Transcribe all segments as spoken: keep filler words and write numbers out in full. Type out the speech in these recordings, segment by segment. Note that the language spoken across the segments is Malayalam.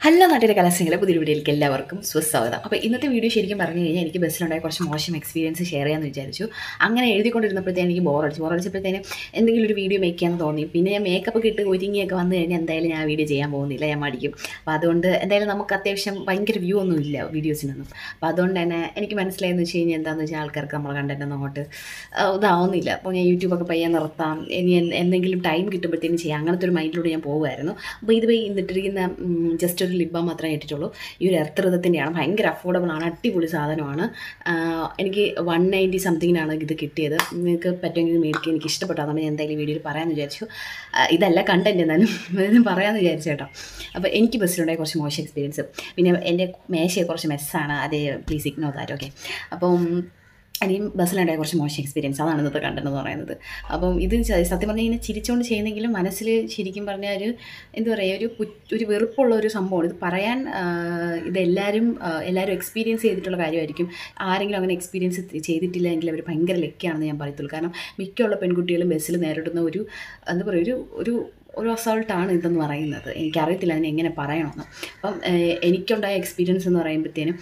ഹലോ നാട്ടിലെ കലാസ്നേഹികളെ പുതിയൊരു വീഡിയോയിലേക്ക് എല്ലാവർക്കും സുസ്വാഗതം. അപ്പോൾ ഇന്നത്തെ വീഡിയോ ശരിക്കും പറഞ്ഞു കഴിഞ്ഞാൽ എനിക്ക് ബസ്സിലുണ്ടായ കുറച്ച് മോശം എക്സ്പീരിയൻസ് ഷെയർ ചെയ്യാമെന്ന് വിചാരിച്ചു. അങ്ങനെ എഴുതിക്കൊണ്ടിരുന്നപ്പോഴത്തേനും എനിക്ക് ബോറടിച്ചു ബോറടിച്ചപ്പോഴത്തേനും എന്തെങ്കിലും ഒരു വീഡിയോ മേക്ക് ചെയ്യാമെന്ന് തോന്നി. പിന്നെ ഞാൻ മേക്കപ്പ് ഇട്ട് ഒരുങ്ങിയൊക്കെ വന്നു കഴിഞ്ഞാൽ എന്തായാലും ഞാൻ വീഡിയോ ചെയ്യാൻ പോകുന്നില്ല, ഞാൻ മടിക്കും. അപ്പോൾ അതുകൊണ്ട് എന്തായാലും നമുക്ക് അത്യാവശ്യം ഭയങ്കര വ്യൂ ഒന്നും ഇല്ല വീഡിയോസിനൊന്നും. അപ്പോൾ അതുകൊണ്ട് തന്നെ എനിക്ക് മനസ്സിലായെന്ന് വെച്ച് കഴിഞ്ഞാൽ എന്താണെന്ന് വെച്ചാൽ ആൾക്കാർക്ക് നമ്മളെ കണ്ടന്റ് ഒന്നും അങ്ങോട്ട് ഇതാവുന്നില്ല. അപ്പോൾ ഞാൻ യൂട്യൂബൊക്കെ പയ്യാൻ നിർത്താം, ഇനി എന്തെങ്കിലും ടൈം കിട്ടുമ്പോഴത്തേനും ചെയ്യാം, അങ്ങനത്തെ ഒരു മൈൻഡിലൂടെ ഞാൻ പോകുമായിരുന്നു. അപ്പോൾ ഇത് പോയി ഇന്നിട്ടിരിക്കുന്ന ജസ്റ്റ് ഒരു ലിപ് ബാം മാത്രമേ ഇട്ടിട്ടുള്ളൂ. ഈ ഒരു എർത്ത് ഋതത്തിൻ്റെയാണ്, ഭയങ്കര അഫോർഡബിൾ ആണ്, അടിപൊളി സാധനമാണ്. എനിക്ക് വൺ നയൻറ്റി സംതിങ്ങിനാണ് ഇത് കിട്ടിയത്. നിങ്ങൾക്ക് പറ്റുമെങ്കിൽ മേടിക്കുക, എനിക്ക് ഇഷ്ടപ്പെട്ടു. അതാണ് ഞാൻ എന്തായാലും വീഡിയോയിൽ പറയാമെന്ന് വിചാരിച്ചു. ഇതല്ല കണ്ടന്റ്, എന്നാലും ഇതിന് പറയാമെന്ന് വിചാരിച്ചു കേട്ടോ. അപ്പോൾ എനിക്ക് ബസ്സിലുണ്ടായ കുറച്ച് മോശം എക്സ്പീരിയൻസ്. പിന്നെ എൻ്റെ മേശയെ കുറച്ച് മെസ്സാണ്, അതേ പ്ലീസ് ഇഗ്നോർ ദാറ്റ്. ഓക്കെ, അപ്പം ഇനിയും ബസ്സിലുണ്ടായ കുറച്ച് മോശം എക്സ്പീരിയൻസ്, അതാണ് ഇന്നത്തെ കണ്ടെന്ന് പറയുന്നത്. അപ്പം ഇത് സത്യം പറഞ്ഞാൽ ഇങ്ങനെ ചിരിച്ചുകൊണ്ട് ചെയ്യുന്നെങ്കിലും മനസ്സിൽ ശരിക്കും പറഞ്ഞാൽ ഒരു എന്താ പറയുക, ഒരു ഒരു വെറുപ്പുള്ള ഒരു സംഭവമാണ് ഇത് പറയാൻ. ഇതെല്ലാവരും എല്ലാവരും എക്സ്പീരിയൻസ് ചെയ്തിട്ടുള്ള കാര്യമായിരിക്കും. ആരെങ്കിലും അങ്ങനെ എക്സ്പീരിയൻസ് ചെയ്തിട്ടില്ല എങ്കിൽ അവർ ഭയങ്കര ലക്കിയാണെന്ന് ഞാൻ പറയത്തുള്ളൂ. കാരണം മിക്കുള്ള പെൺകുട്ടികളും ബസ്സിൽ നേരിടുന്ന ഒരു എന്താ പറയുക ഒരു ഒരു ഒരു അസോൾട്ടാണ് ഇതെന്ന് പറയുന്നത്. എനിക്കറിയത്തില്ല അതിനെ എങ്ങനെ പറയണമെന്ന്. അപ്പം എനിക്കുണ്ടായ എക്സ്പീരിയൻസ് എന്ന് പറയുമ്പോഴത്തേനും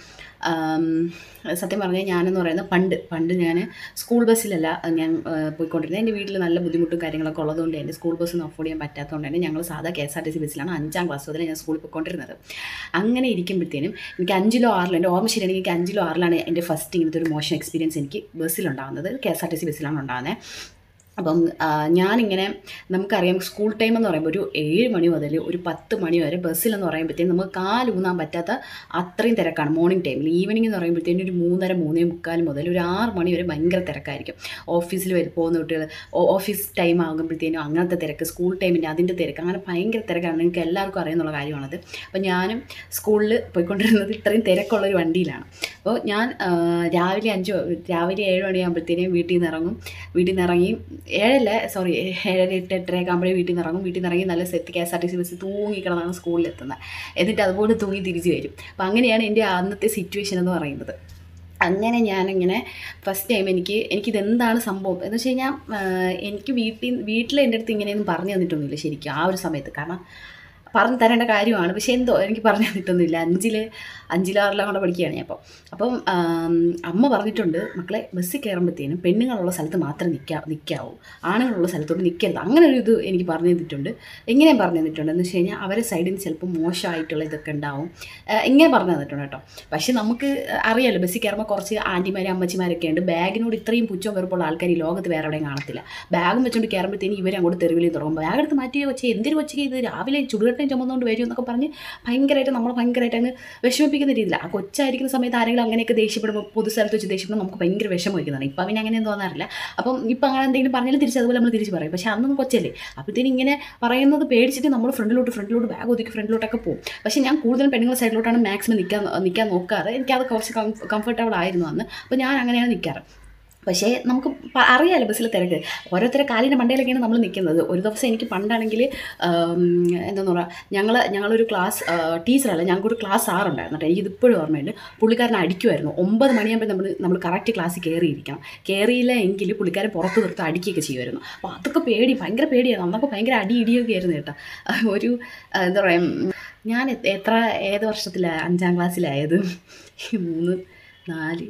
സത്യം പറഞ്ഞാൽ ഞാനെന്ന് പറയുന്നത് പണ്ട് പണ്ട് ഞാൻ സ്കൂൾ ബസ്സിലല്ല ഞാൻ പോയിക്കൊണ്ടിരുന്നത്. എൻ്റെ വീട്ടിൽ നല്ല ബുദ്ധിമുട്ടും കാര്യങ്ങളൊക്കെ ഉള്ളതുകൊണ്ട് എൻ്റെ സ്കൂൾ ബസ്സൊന്നും അഫോർഡ് ചെയ്യാൻ പറ്റാത്തതുകൊണ്ട് തന്നെ ഞങ്ങൾ സാധാ K S R T C ബസ്സിലാണ് അഞ്ചാം ക്ലാസ് മുതൽ ഞാൻ സ്കൂളിൽ പോയിക്കൊണ്ടിരുന്നത്. അങ്ങനെ ഇരിക്കുമ്പോഴത്തേനും എനിക്ക് അഞ്ചിലോ ആറിലോ, എൻ്റെ ഓർമ്മ ശരിയാണെങ്കിൽ എനിക്ക് അഞ്ചിലോ ആറിലാണ് എൻ്റെ ഫസ്റ്റ് ഇങ്ങനത്തെ ഒരു മോശം എക്സ്പീരിയൻസ് എനിക്ക് ബസ്സിലുണ്ടാകുന്നത്, K S R T C ബസ്സിലാണ് ഉണ്ടാകുന്നത്. അപ്പം ഞാനിങ്ങനെ നമുക്കറിയാം സ്കൂൾ ടൈം എന്ന് പറയുമ്പോൾ ഒരു ഏഴ് മണി മുതൽ ഒരു പത്ത് മണി വരെ ബസ്സിലെന്ന് പറയുമ്പോഴത്തേക്കും നമുക്ക് കാലൂന്നാൻ പറ്റാത്ത അത്രയും തിരക്കാണ് മോർണിംഗ് ടൈമിൽ. ഈവനിങ് എന്ന് പറയുമ്പോഴത്തേനും ഒരു മൂന്നര മൂന്നേ മുക്കാൽ മുതൽ ഒരു ആറ് മണി വരെ ഭയങ്കര തിരക്കായിരിക്കും. ഓഫീസിൽ വരെ പോകുന്ന കുട്ടികൾ ഓഫീസ് ടൈം ആകുമ്പോഴത്തേനും അങ്ങനത്തെ തിരക്ക്, സ്കൂൾ ടൈമിൻ്റെ അതിൻ്റെ തിരക്ക്, അങ്ങനെ ഭയങ്കര തിരക്കാണ്. നിങ്ങൾക്ക് എല്ലാവർക്കും അറിയുന്നുള്ള കാര്യമാണത്. അപ്പോൾ ഞാനും സ്കൂളിൽ പോയിക്കൊണ്ടിരുന്നത് ഇത്രയും തിരക്കുള്ളൊരു വണ്ടിയിലാണ്. അപ്പോൾ ഞാൻ രാവിലെ അഞ്ച് രാവിലെ ഏഴ് മണിയാകുമ്പോഴത്തേനും വീട്ടിൽ നിന്ന് ഇറങ്ങും. വീട്ടിൽ നിന്ന് ഇറങ്ങി ഏഴല്ല സോറി ഏഴര എട്ട് എട്ടരയൊക്കെ ആകുമ്പോഴേ വീട്ടിൽ നിന്ന് ഇറങ്ങും. വീട്ടിൽ നിന്ന് ഇറങ്ങി നല്ല set K S R T C bus തൂങ്ങിക്കിടന്നാണ് സ്കൂളിലെത്തുന്നത്. എന്നിട്ട് അതുപോലെ തൂങ്ങി തിരിച്ച് വരും. അപ്പം അങ്ങനെയാണ് എൻ്റെ അന്നത്തെ സിറ്റുവേഷൻ എന്ന് പറയുന്നത്. അങ്ങനെ ഞാനിങ്ങനെ ഫസ്റ്റ് ടൈം എനിക്ക് എനിക്കിതെന്താണ് സംഭവം എന്ന് വെച്ച് കഴിഞ്ഞാൽ എനിക്ക് വീട്ടിൽ വീട്ടിൽ എൻ്റെ അടുത്ത് ഇങ്ങനെയൊന്നും പറഞ്ഞു തന്നിട്ടൊന്നുമില്ല ശരിക്കും ആ ഒരു സമയത്ത്. കാരണം പറഞ്ഞു തരേണ്ട കാര്യമാണ്, പക്ഷേ എന്തോ എനിക്ക് പറഞ്ഞു തന്നിട്ടൊന്നുമില്ല. അഞ്ചിൽ അഞ്ചിലാറിലാണ് കൊണ്ട് പഠിക്കുകയാണ് ഞാൻ. അപ്പോൾ അപ്പം അമ്മ പറഞ്ഞിട്ടുണ്ട്, മക്കളെ ബസ്സിൽ കയറുമ്പോഴത്തേനും പെണ്ണുങ്ങളുള്ള സ്ഥലത്ത് മാത്രമേ നിൽക്കാ നിൽക്കാവൂ ആണുങ്ങളുള്ള സ്ഥലത്തോട്ട് നിൽക്കരുത്. അങ്ങനെ ഒരു ഇത് എനിക്ക് പറഞ്ഞു തന്നിട്ടുണ്ട്. എങ്ങനെയും പറഞ്ഞു തന്നിട്ടുണ്ട് എന്ന് വെച്ച് കഴിഞ്ഞാൽ അവരെ സൈഡിൽ നിന്ന് ചിലപ്പോൾ മോശമായിട്ടുള്ള ഇതൊക്കെ ഉണ്ടാവും, ഇങ്ങനെ പറഞ്ഞു തന്നിട്ടുണ്ട് കേട്ടോ. പക്ഷേ നമുക്ക് അറിയാമല്ലോ ബസ്സിൽ കയറുമ്പോൾ കുറച്ച് ആൻറ്റിമാരും അമ്മച്ചിമാരൊക്കെ ഉണ്ട്. ബാഗിനോട് ഇത്രയും പുച്ഛം വെറുപ്പുള്ള ആൾക്കാർ ഈ ലോകത്ത് വേറെ എവിടെയും കാണത്തില്ല. ബാഗും വെച്ചുകൊണ്ട് കയറുമ്പോഴത്തേനും ഇവർ അങ്ങോട്ട് തെരുവിൽ തുടങ്ങും. ബാഗ് എടുത്ത് മാറ്റി വെച്ച് എന്തൊരു കൊച്ചു ഇത് രാവിലെ ചുടുകട്ടയും ചുമന്നുകൊണ്ട് വരും എന്നൊക്കെ പറഞ്ഞ് ഭയങ്കരമായിട്ട് നമ്മൾ ഭയങ്കരമായിട്ട് അങ്ങ് വിഷമിപ്പിക്കുന്ന രീതിയിലാണ്. ആ കൊച്ചായിരിക്കുന്ന സമയത്ത് ആരെങ്കിലും അങ്ങനെയൊക്കെ ദേഷ്യപ്പെടുമ്പോൾ പൊതു സ്ഥലത്ത് വെച്ച് ദേഷ്യപ്പെടുമ്പോൾ നമുക്ക് ഭയങ്കര വിഷമം. ഇപ്പം പിന്നെ അങ്ങനെയൊന്നും തോന്നാറില്ല. അപ്പം ഇപ്പം അങ്ങനെ എന്തെങ്കിലും പറഞ്ഞാലും തിരിച്ച് അതുപോലെ നമ്മൾ തിരിച്ച് പറയും. പക്ഷേ അന്നൊന്നും കൊച്ചല്ലേ, അപ്പോഴത്തേനും ഇങ്ങനെ പറയുന്നത് പേടിച്ചിട്ട് നമ്മൾ ഫ്രണ്ടിലോട്ട് ഫ്രണ്ടിലോട്ട് ബാഗ് ഒതുക്കി ഫ്രണ്ടിലോട്ടൊക്കെ പോകും. പക്ഷേ ഞാൻ കൂടുതലും പെണ്ണുങ്ങളുടെ സൈഡിലോട്ടാണ് മാക്സിമം നിൽക്കാൻ നിൽക്കാൻ നോക്കാറ്. എനിക്കത് കുറച്ച് കംഫർട്ടബിൾ ആയിരുന്നു അന്ന്. അപ്പോൾ ഞാൻ അങ്ങനെയാണ് നിൽക്കാറ്. പക്ഷേ നമുക്ക് അറിയാമല്ലോ ബസ്സിൽ തിരക്ക്, ഓരോരുത്തരെ കാലിൻ്റെ മണ്ടയിലൊക്കെയാണ് നമ്മൾ നിൽക്കുന്നത്. ഒരു ദിവസം എനിക്ക് പണ്ടാണെങ്കിൽ എന്താണെന്ന് പറയുക, ഞങ്ങൾ ഞങ്ങളൊരു ക്ലാസ് ടീച്ചറല്ല, ഞങ്ങൾക്കൊരു ക്ലാസ് സാറുണ്ടായിരുന്നു കേട്ടോ. എനിക്കിതിപ്പോഴും ഓർമ്മയുണ്ട്. പുള്ളിക്കാരനെ അടിക്കുമായിരുന്നു. ഒമ്പത് മണിയാകുമ്പോൾ നമ്മൾ നമ്മൾ കറക്റ്റ് ക്ലാസ്സിൽ കയറിയിരിക്കണം. കയറിയില്ല എങ്കിൽ പുള്ളിക്കാരൻ പുറത്ത് നിർത്തി അടിക്കുകയൊക്കെ ചെയ്യുമായിരുന്നു. അപ്പോൾ അതൊക്കെ പേടി, ഭയങ്കര പേടിയാണ്. നമ്മളൊക്കെ ഭയങ്കര അടി ഇടിയൊക്കെ ആയിരുന്നു കേട്ടോ. ഒരു എന്താ പറയുക, ഞാൻ എത്ര ഏത് വർഷത്തിലാണ് അഞ്ചാം ക്ലാസ്സിലായത്, മൂന്ന് നാല്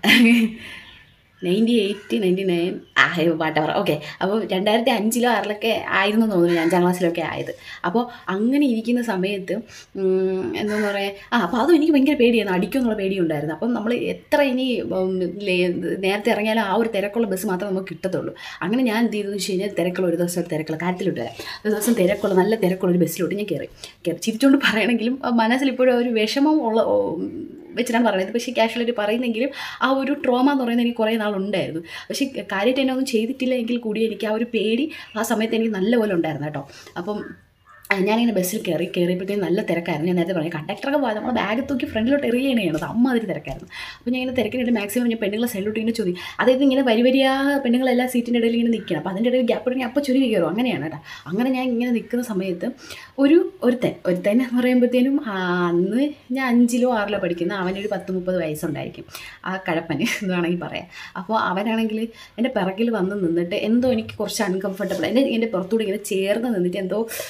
ninety eight ninety nine whatever okay. അപ്പോൾ രണ്ടായിരത്തി അഞ്ചിലോ ആറിലൊക്കെ ആയിരുന്നു തോന്നുന്നു അഞ്ചാം ക്ലാസ്സിലൊക്കെ ആയത്. അപ്പോൾ അങ്ങനെ ഇരിക്കുന്ന സമയത്ത് എന്താണെന്ന് പറയുക, ആ അപ്പോൾ അതും എനിക്ക് ഭയങ്കര പേടിയായിരുന്നു, അടിക്കുമെന്നുള്ള പേടിയുണ്ടായിരുന്നു. അപ്പം നമ്മൾ എത്ര ഇനി നേരത്തെ ഇറങ്ങിയാലും ആ ഒരു തിരക്കുള്ള ബസ് മാത്രമേ നമുക്ക് കിട്ടത്തുള്ളൂ. അങ്ങനെ ഞാൻ എന്ത് ചെയ്തെന്ന് വെച്ച് കഴിഞ്ഞാൽ തിരക്കുള്ള ഒരു ദിവസം തിരക്കുള്ള കാര്യത്തിലോട്ട് വരാം. ഒരു ദിവസം തിരക്കുള്ള നല്ല തിരക്കുള്ള ഒരു ബസ്സിലോട്ട് ഞാൻ കയറി കയറി ചിരിച്ചുകൊണ്ട് പറയണമെങ്കിലും മനസ്സിലിപ്പോഴും ഒരു വിഷമം ഉള്ള വെച്ചിട്ടാണ് പറയുന്നത്. പക്ഷേ കാഷ്വലായിട്ട് പറയുന്നെങ്കിലും ആ ഒരു ട്രോമ എന്ന് പറയുന്നത് എനിക്ക് കുറേ നാളുണ്ടായിരുന്നു. പക്ഷേ കാര്യമായിട്ട് എന്നെ ഒന്നും ചെയ്തിട്ടില്ല എങ്കിൽ കൂടി എനിക്ക് ആ ഒരു പേടി ആ സമയത്ത് എനിക്ക് നല്ലപോലെ ഉണ്ടായിരുന്നു കേട്ടോ. അപ്പം ഞാനിങ്ങനെ ബസ്സിൽ കയറി കയറിയപ്പോഴത്തേക്കും നല്ല തിരക്കായിരുന്നു. ഞാൻ നേരത്തെ പറഞ്ഞു കണ്ടക്ടറൊക്കെ പോയത് നമ്മൾ ബാഗ് തൂക്കി ഫ്രണ്ടിലോട്ട് എറിയാണ് ചെയ്യണത്, അമ്മ അതിൽ തിരക്കായിരുന്നു. അപ്പോൾ ഞാൻ ഇങ്ങനെ തിരക്കിനിട്ട് മാക്സിമം ഞാൻ പെണ്ണുങ്ങളെ സൈഡിലോട്ട് ഇങ്ങനെ ചോദിക്കും. അതായത് ഇങ്ങനെ വരി വരിയാ പെണ്ണുങ്ങളെല്ലാം സീറ്റിൻ്റെ ഇടയിൽ ഇങ്ങനെ നിൽക്കണം. അപ്പോൾ അതിൻ്റെ ഇടയിൽ ഗ്യാപ്പ് ഉണ്ടെങ്കിൽ അപ്പോൾ ചുരുങ്ങി കയറും, അങ്ങനെയാണ് കേട്ടോ. അങ്ങനെ ഞാൻ ഇങ്ങനെ നിൽക്കുന്ന സമയത്ത് ഒരു ഒരുത്തൻ ഒരുത്തൻ എന്ന് പറയുമ്പോഴത്തേനും അന്ന് ഞാൻ അഞ്ചിലോ ആറിലോ പഠിക്കുന്ന അവനൊരു പത്ത് മുപ്പത് വയസ്സുണ്ടായിരിക്കും, ആ കഴപ്പന് എന്ന് വേണമെങ്കിൽ പറയാം. അപ്പോൾ അവനാണെങ്കിൽ എൻ്റെ പിറകിൽ വന്ന് നിന്നിട്ട് എന്തോ എനിക്ക് കുറച്ച് അൺകംഫർട്ടബിൾ, എൻ്റെ എൻ്റെ പുറത്തൂടെ ഇങ്ങനെ ചേർന്ന് നിന്നിട്ട് എന്തോ ഒരുമാതിരി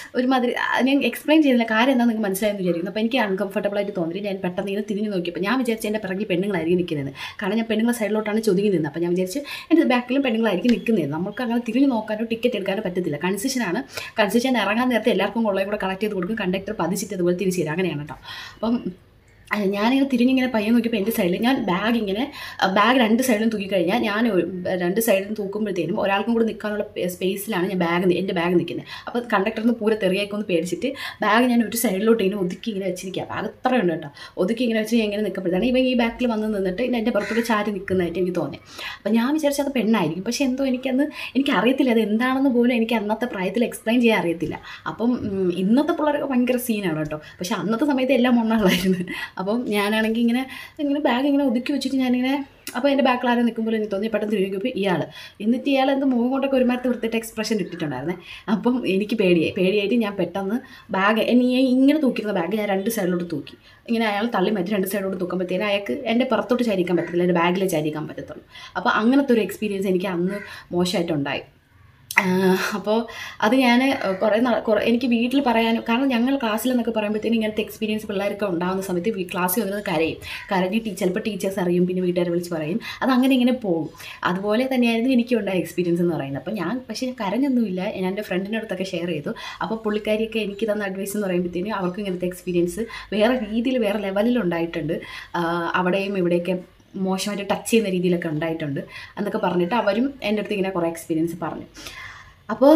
അവർ ഞാൻ എക്സ്പ്ലെയിൻ ചെയ്യുന്നില്ല, കാര്യം എന്താ നിങ്ങൾക്ക് മനസ്സിലായെന്ന് വിചാരിക്കുന്നു. അപ്പോൾ എനിക്ക് അൺകംഫർട്ടബിൾ ആയിട്ട് തോന്നി. ഞാൻ പെട്ടെന്ന് ഇങ്ങനെ തിരിഞ്ഞ് നോക്കിയപ്പോൾ ഞാൻ വിചാരിച്ചു എൻ്റെ പിറകിൽ പെണ്ണുങ്ങളായിരിക്കും നിൽക്കുന്നത്. കാരണം ഞാൻ പെണ്ണുങ്ങളെ സൈഡിലോട്ടാണ് ചൊതുങ്ങി നിന്നത്. അപ്പോൾ ഞാൻ വിചാരിച്ചു എൻ്റെ ബാക്കിലും പെണ്ണുങ്ങളായിരിക്കും നിൽക്കുന്നത്. നമുക്ക് അങ്ങനെ തിരിഞ്ഞ് നോക്കാനോ ടിക്കറ്റ് എടുക്കാനോ പറ്റത്തില്ല. കൺസെഷനാണ്. കൺസെഷൻ ഇറങ്ങാൻ നേരത്തെ എല്ലാവർക്കും കൊള്ളയും കൂടെ കളക്ട് ചെയ്ത് കൊടുക്കും. കണ്ടക്ടർ പതിച്ചിട്ട് അതുപോലെ തിരിച്ചു തരും. അങ്ങനെയാണ് കേട്ടോ. അപ്പം ഞാനിങ്ങനെ തിരിഞ്ഞിങ്ങനെ പയ്യെ നോക്കിയപ്പോൾ എൻ്റെ സൈഡിൽ ഞാൻ ബാഗ് ഇങ്ങനെ ബാഗ് രണ്ട് സൈഡിലും തൂക്കിക്കഴിഞ്ഞാൽ ഞാൻ രണ്ട് സൈഡിലും തൂക്കുമ്പോഴത്തേനും ഒരാൾക്കും കൂടെ നിൽക്കാനുള്ള സ്പേസിലാണ് ഞാൻ ബാഗ് എൻ്റെ ബാഗ് നിൽക്കുന്നത്. അപ്പോൾ കണ്ടക്ടറിന് പൂരെ തെറിയേക്കൊന്ന് പേടിച്ചിട്ട് ബാഗ് ഞാൻ ഒരു സൈഡിലോട്ട് ഇങ്ങനെ ഒതുക്കി ഇങ്ങനെ വെച്ചിരിക്കുക. ബാഗ് അത്രയുണ്ട് കേട്ടോ. ഒതുക്കി ഇങ്ങനെ വെച്ച് ഇങ്ങനെ നിൽക്കുമ്പോഴത്തേണ് ഇവൻ ഈ ബാക്കിൽ വന്ന് നിന്നിട്ട് എൻ്റെ പുറത്തോട്ട് ചാരി നിൽക്കുന്നതായിട്ട് എനിക്ക് തോന്നി. അപ്പോൾ ഞാൻ വിചാരിച്ചത് അത് പെണ്ണായിരിക്കും. പക്ഷേ എന്തോ എനിക്കന്ന് എനിക്കറിയത്തില്ല അത് എന്താണെന്ന് പോലും എനിക്ക് അന്നത്തെ പ്രായത്തിൽ എക്സ്പ്ലെയിൻ ചെയ്യാൻ അറിയത്തില്ല. അപ്പം ഇന്നത്തെ പിള്ളേരൊക്കെ ഭയങ്കര സീനാണ് കേട്ടോ. പക്ഷേ അന്നത്തെ സമയത്ത് എല്ലാം മണ്ണുകളായിരുന്നു. അപ്പം ഞാനാണെങ്കിൽ ഇങ്ങനെ ഇങ്ങനെ ബാഗ് ഇങ്ങനെ ഒതുക്കി വെച്ചിട്ട് ഞാനിങ്ങനെ അപ്പോൾ എൻ്റെ ബാക്കിൽ ആരും നിൽക്കുമ്പോൾ എനിക്ക് തോന്നി പെട്ടെന്ന് തിരിഞ്ഞപ്പോൾ ഇയാൾ എന്നിട്ട് ഇയാൾ എന്ത് മുഖം കൊണ്ടൊക്കെ ഒരുമാതിരി വൃത്തിയിട്ട് എക്സ്പ്രഷൻ ഇട്ടിട്ടുണ്ടായിരുന്നേ. അപ്പം എനിക്ക് പേടിയായി പേടിയായിട്ട് ഞാൻ പെട്ടെന്ന് ബാഗ് എന്നെ ഇങ്ങനെ തൂക്കിയിരുന്ന ബാഗ് ഞാൻ രണ്ട് സൈഡിലോട്ട് തൂക്കി. ഇങ്ങനെ അയാൾ തള്ളി മാറ്റി രണ്ട് സൈഡിലോട്ട് തൂക്കുമ്പോഴത്തേനും അയാൾക്ക് എൻ്റെ പുറത്തോട്ട് ചാരിക്കാൻ പറ്റത്തില്ല, എൻ്റെ ബാഗിൽ ചാരിക്കാൻ പറ്റത്തുള്ളൂ. അപ്പോൾ അങ്ങനത്തെ ഒരു എക്സ്പീരിയൻസ് എനിക്ക് അന്ന് മോശമായിട്ടുണ്ടായി. അപ്പോൾ അത് ഞാൻ കുറേ നാൾ കുറേ എനിക്ക് വീട്ടിൽ പറയാനും, കാരണം ഞങ്ങൾ ക്ലാസ്സിലെന്നൊക്കെ പറയുമ്പോഴത്തേനും ഇങ്ങനത്തെ എക്സ്പീരിയൻസ് പിള്ളേരൊക്കെ ഉണ്ടാകുന്ന സമയത്ത് ക്ലാസ്സിൽ വന്നത് കരയും. കരഞ്ഞ് ടീ ചിലപ്പോൾ ടീച്ചേഴ്സ് അറിയും, പിന്നെ വീട്ടുകാരെ വിളിച്ച് പറയും. അത് അങ്ങനെ ഇങ്ങനെ പോകും. അതുപോലെ തന്നെയായിരുന്നു എനിക്കുണ്ടായ എക്സ്പീരിയൻസ് എന്ന് പറയുന്നത്. അപ്പോൾ ഞാൻ പക്ഷേ ഞാൻ കരഞ്ഞൊന്നുമില്ല. ഞാൻ എൻ്റെ ഫ്രണ്ടിൻ്റെ അടുത്തൊക്കെ ഷെയർ ചെയ്തു. അപ്പോൾ പുള്ളിക്കാരിയൊക്കെ എനിക്ക് തന്ന അഡ്വൈസ് എന്ന് പറയുമ്പോഴത്തേനും അവർക്ക് ഇങ്ങനത്തെ എക്സ്പീരിയൻസ് വേറെ രീതിയിൽ വേറെ ലെവലിലുണ്ടായിട്ടുണ്ട്. അവിടെയും ഇവിടെയൊക്കെ മോശമായിട്ട് ടച്ച് ചെയ്യുന്ന രീതിയിലൊക്കെ ഉണ്ടായിട്ടുണ്ട് എന്നൊക്കെ പറഞ്ഞിട്ട് അവരും എൻ്റെ അടുത്ത് ഇങ്ങനെ കുറേ എക്സ്പീരിയൻസ് പറഞ്ഞു. അപ്പോൾ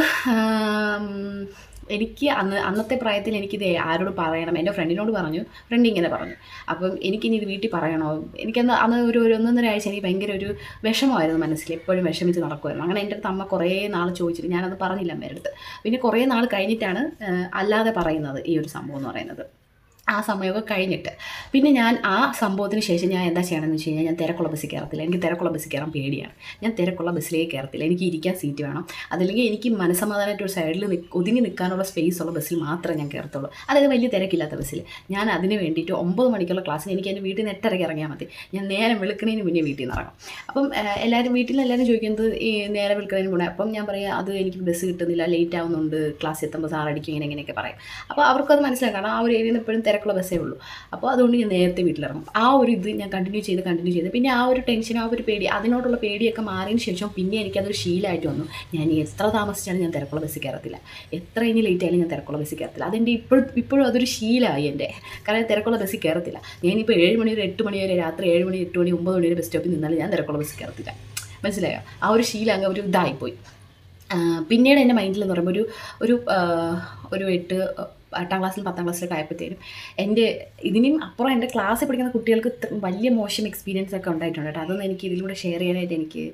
എനിക്ക് അന്ന് അന്നത്തെ പ്രായത്തിൽ എനിക്കിത് ആരോട് പറയണം, എൻ്റെ ഫ്രണ്ടിനോട് പറഞ്ഞു, ഫ്രണ്ട് ഇങ്ങനെ പറഞ്ഞു. അപ്പം എനിക്കിനി ഇത് വീട്ടിൽ പറയണോ, എനിക്കന്ന് അന്ന് ഒരു ഒരു ഒന്നൊന്നര ആഴ്ച എനിക്ക് ഭയങ്കര ഒരു വിഷമമായിരുന്നു മനസ്സിൽ, എപ്പോഴും വിഷമിച്ച് നടക്കുമായിരുന്നു. അങ്ങനെ എൻ്റെ അടുത്ത് അമ്മ കുറേ നാൾ ചോദിച്ചിട്ട് ഞാനത് പറഞ്ഞില്ല അമ്മയുടെ അടുത്ത്. പിന്നെ കുറേ നാൾ കഴിഞ്ഞിട്ടാണ് അല്ലാതെ പറയുന്നത് ഈ ഒരു സംഭവം എന്ന് പറയുന്നത്. ആ സമയമൊക്കെ കഴിഞ്ഞിട്ട് പിന്നെ ഞാൻ ആ സംഭവത്തിന് ശേഷം ഞാൻ എന്താ ചെയ്യണമെന്ന് വെച്ച് കഴിഞ്ഞാൽ ഞാൻ തിരക്കുള്ള ബസ്സിൽ കയറത്തില്ല. എനിക്ക് തിരക്കുള്ള ബസ്സിൽ കയറാൻ പേടിയാണ്. ഞാൻ തിരക്കുള്ള ബസ്സിലേക്ക് കയറത്തില്ല. എനിക്ക് ഇരിക്കാൻ സീറ്റ് വേണം. അതല്ലെങ്കിൽ എനിക്ക് മനസ്സമാധാനമായിട്ട് ഒരു സൈഡിൽ ഒതുങ്ങി നിൽക്കാനുള്ള സ്പേസ് ഉള്ള ബസ്സിൽ മാത്രമേ ഞാൻ കയറത്തുള്ളൂ. അതായത് വലിയ തിരക്കില്ലാത്ത ബസ്സിൽ. ഞാൻ അതിന് വേണ്ടിയിട്ട് ഒമ്പത് മണിക്കുള്ള ക്ലാസ്സിന് എനിക്ക് എൻ്റെ വീട്ടിൽ നിന്ന് എട്ടരയ്ക്ക് ഇറങ്ങിയാൽ മതി. ഞാൻ നേരം വെളുക്കുന്നതിന് മുന്നേ വീട്ടിൽ നിന്ന് ഇറങ്ങും. അപ്പം എല്ലാവരും വീട്ടിൽ നിന്ന് എല്ലാവരും ചോദിക്കുന്നത് ഈ നേരം വെളുക്കുന്നതിന് മുന്നേ. അപ്പം ഞാൻ പറയാം അത് എനിക്ക് ബസ് കിട്ടുന്നില്ല, ലേറ്റ് ആവുന്നുണ്ട്, ക്ലാസ് എത്തുമ്പോൾ സാറടിക്കും, ഇങ്ങനെ ഇങ്ങനെയൊക്കെ പറയും. അപ്പോൾ അവർക്കത് മനസ്സിലാക്കാം. കാരണം ആ ഒരു ഏരിയയിൽ നിന്ന് എപ്പോഴും തിരക്കുള്ള ബസ്സേ ഉള്ളൂ. അപ്പോൾ അതുകൊണ്ട് ഞാൻ നേരത്തെ വീട്ടിലിറങ്ങും. ആ ഒരു ഇത് ഞാൻ കണ്ടിന്യൂ ചെയ്ത് കണ്ടിന്യൂ ചെയ്ത് പിന്നെ ആ ഒരു ടെൻഷൻ, ആ ഒരു പേടി, അതിനോടുള്ള പേടിയൊക്കെ മാറിയതിന് ശേഷം പിന്നെ എനിക്കതൊരു ശീലമായിട്ട് വന്നു. ഞാൻ എത്ര താമസിച്ചാലും ഞാൻ തിരക്കുള്ള ബസ്സിൽ കയറത്തില്ല. എത്ര ഇനി ലേറ്റ് ആയാലും ഞാൻ തിരക്കുള്ള ബസ്സിൽ കയറത്തില്ല. അതെൻ്റെ ഇപ്പോഴും ഇപ്പോഴും അതൊരു ശീലമായി എൻ്റെ. കാരണം തിരക്കുള്ള ബസ്സിൽ കയറത്തില്ല. ഞാനിപ്പോൾ ഏഴ് മണി വരെ എട്ട് മണി വരെ രാത്രി ഏഴ് മണി എട്ട് മണി ഒമ്പത് മണി വരെ ബസ് സ്റ്റോപ്പിൽ നിന്നാലും ഞാൻ തിരക്കുള്ള ബസ്സിൽ കയറത്തില്ല. മനസ്സിലായോ? ആ ഒരു ശീലം അങ്ങ് ഒരു ഇതായിപ്പോയി. പിന്നീട് എൻ്റെ മൈൻഡിലെന്ന് പറയുമ്പോൾ ഒരു ഒരു ഒരു എട്ട് എട്ടാം ക്ലാസ്സിൽ പത്താം ക്ലാസ്സിലൊക്കെ ആയപ്പോഴത്തേനും എൻ്റെ ഇതിനും അപ്പുറം എൻ്റെ ക്ലാസ്സിൽ പഠിക്കുന്ന കുട്ടികൾക്ക് വലിയ മോശം എക്സ്പീരിയൻസ് ഒക്കെ ഉണ്ടായിട്ടുണ്ട് കേട്ടോ. അതൊന്നും എനിക്ക് ഇതിലൂടെ ഷെയർ ചെയ്യാനായിട്ട് എനിക്ക്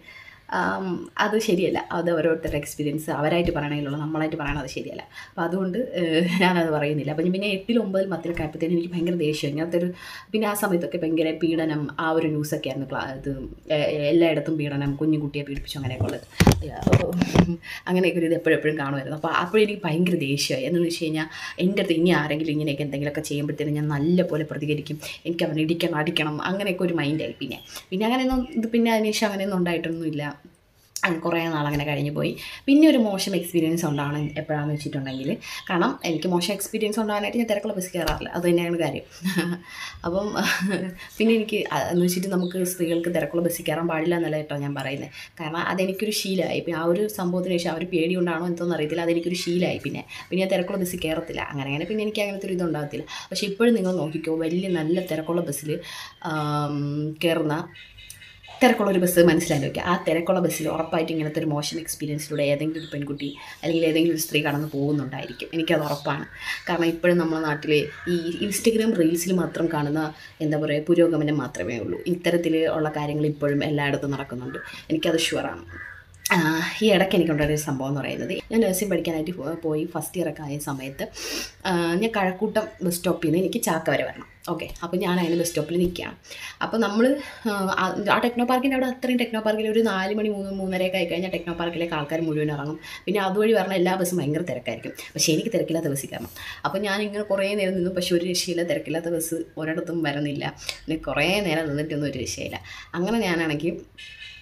അത് ശരിയല്ല. അത് ഓരോരുത്തരുടെ എക്സ്പീരിയൻസ് അവരായിട്ട് പറയണമെങ്കിലുള്ള നമ്മളായിട്ട് പറയണത് അത് ശരിയല്ല. അപ്പോൾ അതുകൊണ്ട് ഞാനത് പറയുന്നില്ല. അപ്പം പിന്നെ എട്ടിലും ഒമ്പതിലും പത്തിലൊക്കെ ആയപ്പോഴത്തേനും എനിക്ക് ഭയങ്കര ദേഷ്യം. ഇങ്ങനത്തെ ഒരു പിന്നെ ആ സമയത്തൊക്കെ ഭയങ്കര പീഡനം, ആ ഒരു ന്യൂസൊക്കെ ആയിരുന്നു. ക്ലാ ഇത് എല്ലായിടത്തും പീഡനം, കുഞ്ഞു കുട്ടിയെ പീഡിപ്പിച്ചു, അങ്ങനെയൊക്കെ ഉള്ളത്. അങ്ങനെയൊക്കെ ഒരു ഇത് എപ്പോഴെപ്പോഴും കാണുമായിരുന്നു. അപ്പോൾ അപ്പോഴെനിക്ക് ഭയങ്കര ദേഷ്യമായി. എന്ന് വെച്ച് കഴിഞ്ഞാൽ എൻ്റെ അടുത്ത് ഇനി ആരെങ്കിലും ഇങ്ങനെയൊക്കെ എന്തെങ്കിലുമൊക്കെ ചെയ്യുമ്പോഴത്തേനും ഞാൻ നല്ല പോലെ പ്രതികരിക്കും. എനിക്ക് അവനെ ഇടിക്കണം, അടിക്കണം, അങ്ങനെയൊക്കെ ഒരു മൈൻഡായി. പിന്നെ പിന്നെ അങ്ങനെയൊന്നും ഇത് പിന്നെ അതിനുശേഷം അങ്ങനെയൊന്നും ഉണ്ടായിട്ടൊന്നുമില്ല. അങ്ങനെ കുറേ നാളങ്ങനെ കഴിഞ്ഞ് പോയി. പിന്നെ ഒരു മോശം എക്സ്പീരിയൻസ് ഉണ്ടാവണം എപ്പോഴാണെന്ന് വെച്ചിട്ടുണ്ടെങ്കിൽ, കാരണം എനിക്ക് മോശം എക്സ്പീരിയൻസ് ഉണ്ടാകാനായിട്ട് ഞാൻ തിരക്കുള്ള ബസ് കയറാറില്ല. അത് തന്നെയാണ് കാര്യം. അപ്പം പിന്നെ എനിക്ക് എന്ന് വെച്ചിട്ട് നമുക്ക് സ്ത്രീകൾക്ക് തിരക്കുള്ള ബസ്സിൽ കയറാൻ പാടില്ല എന്നല്ല കേട്ടോ ഞാൻ പറയുന്നത്. കാരണം അതെനിക്കൊരു ശീലമായി. പിന്നെ ആ ഒരു സംഭവത്തിന് ശേഷം ആ ഒരു പേടി കൊണ്ടാണോ എന്തോന്നും അറിയത്തില്ല, അതെനിക്കൊരു ശീലമായി. പിന്നെ പിന്നെ ഞാൻ തിരക്കുള്ള ബസ്സിൽ കയറത്തില്ല. അങ്ങനെ അങ്ങനെ പിന്നെ എനിക്ക് അങ്ങനത്തെ ഒരു ഇതുണ്ടാകത്തില്ല. പക്ഷേ ഇപ്പോഴും നിങ്ങൾ നോക്കിക്കോ, വലിയ നല്ല തിരക്കുള്ള ബസ്സിൽ കയറുന്ന തിരക്കുള്ളൊരു ബസ് മനസ്സിലാക്കി വയ്ക്കുക. ആ തിരക്കുള്ള ബസ്സിൽ ഉറപ്പായിട്ട് ഇങ്ങനത്തെ ഒരു മോശം എക്സ്പീരിയൻസിലൂടെ ഏതെങ്കിലും ഒരു പെൺകുട്ടി അല്ലെങ്കിൽ ഏതെങ്കിലും ഒരു സ്ത്രീ കടന്നു പോകുന്നുണ്ടായിരിക്കും. എനിക്കത് ഉറപ്പാണ്. കാരണം ഇപ്പോഴും നമ്മുടെ നാട്ടിൽ ഈ ഇൻസ്റ്റഗ്രാം റീൽസിൽ മാത്രം കാണുന്ന എന്താ പറയുക പുരോഗമനം മാത്രമേ ഉള്ളൂ. ഇത്തരത്തിൽ ഉള്ള കാര്യങ്ങൾ ഇപ്പോഴും എല്ലായിടത്തും നടക്കുന്നുണ്ട്. എനിക്കത് ഷുവറാണ്. ഈ ഇടയ്ക്ക് എനിക്കുണ്ടായൊരു സംഭവം എന്ന് പറയുന്നത്, ഞാൻ നഴ്സിംഗ് പഠിക്കാനായിട്ട് പോയി ഫസ്റ്റ് ഇയറൊക്കെ ആയ സമയത്ത് ഞാൻ കഴക്കൂട്ടം ബസ് സ്റ്റോപ്പിൽ നിന്ന് എനിക്ക് ചാക്ക വരെ വരണം. ഓക്കെ, അപ്പോൾ ഞാൻ അതിന് ബസ് സ്റ്റോപ്പിൽ നിൽക്കുകയാണ്. അപ്പോൾ നമ്മൾ ആ ടെക്നോ പാർക്കിൻ്റെ അവിടെ അത്രയും ടെക്നോ പാർക്കിൽ ഒരു നാല് മണി മൂന്ന് മൂന്നരയൊക്കെ ആയി കഴിഞ്ഞാൽ ടെക്നോ പാർക്കിലേക്ക് ആൾക്കാർ മുഴുവൻ ഇറങ്ങും. പിന്നെ അതുവഴി പറഞ്ഞാൽ എല്ലാ ബസ്സും ഭയങ്കര തിരക്കായിരിക്കും. പക്ഷേ എനിക്ക് തിരക്കില്ലാത്ത ബസ്സിൽ കയറണം. അപ്പോൾ ഞാൻ ഇങ്ങനെ കുറേ നേരം നിന്നു. പക്ഷേ ഒരു രക്ഷയില്ല, തിരക്കില്ലാത്ത ബസ് ഒരിടത്തും വരുന്നില്ല. പിന്നെ കുറേ നേരം നിന്നിട്ടൊന്നും ഒരു രക്ഷയില്ല. അങ്ങനെ ഞാനാണെങ്കിൽ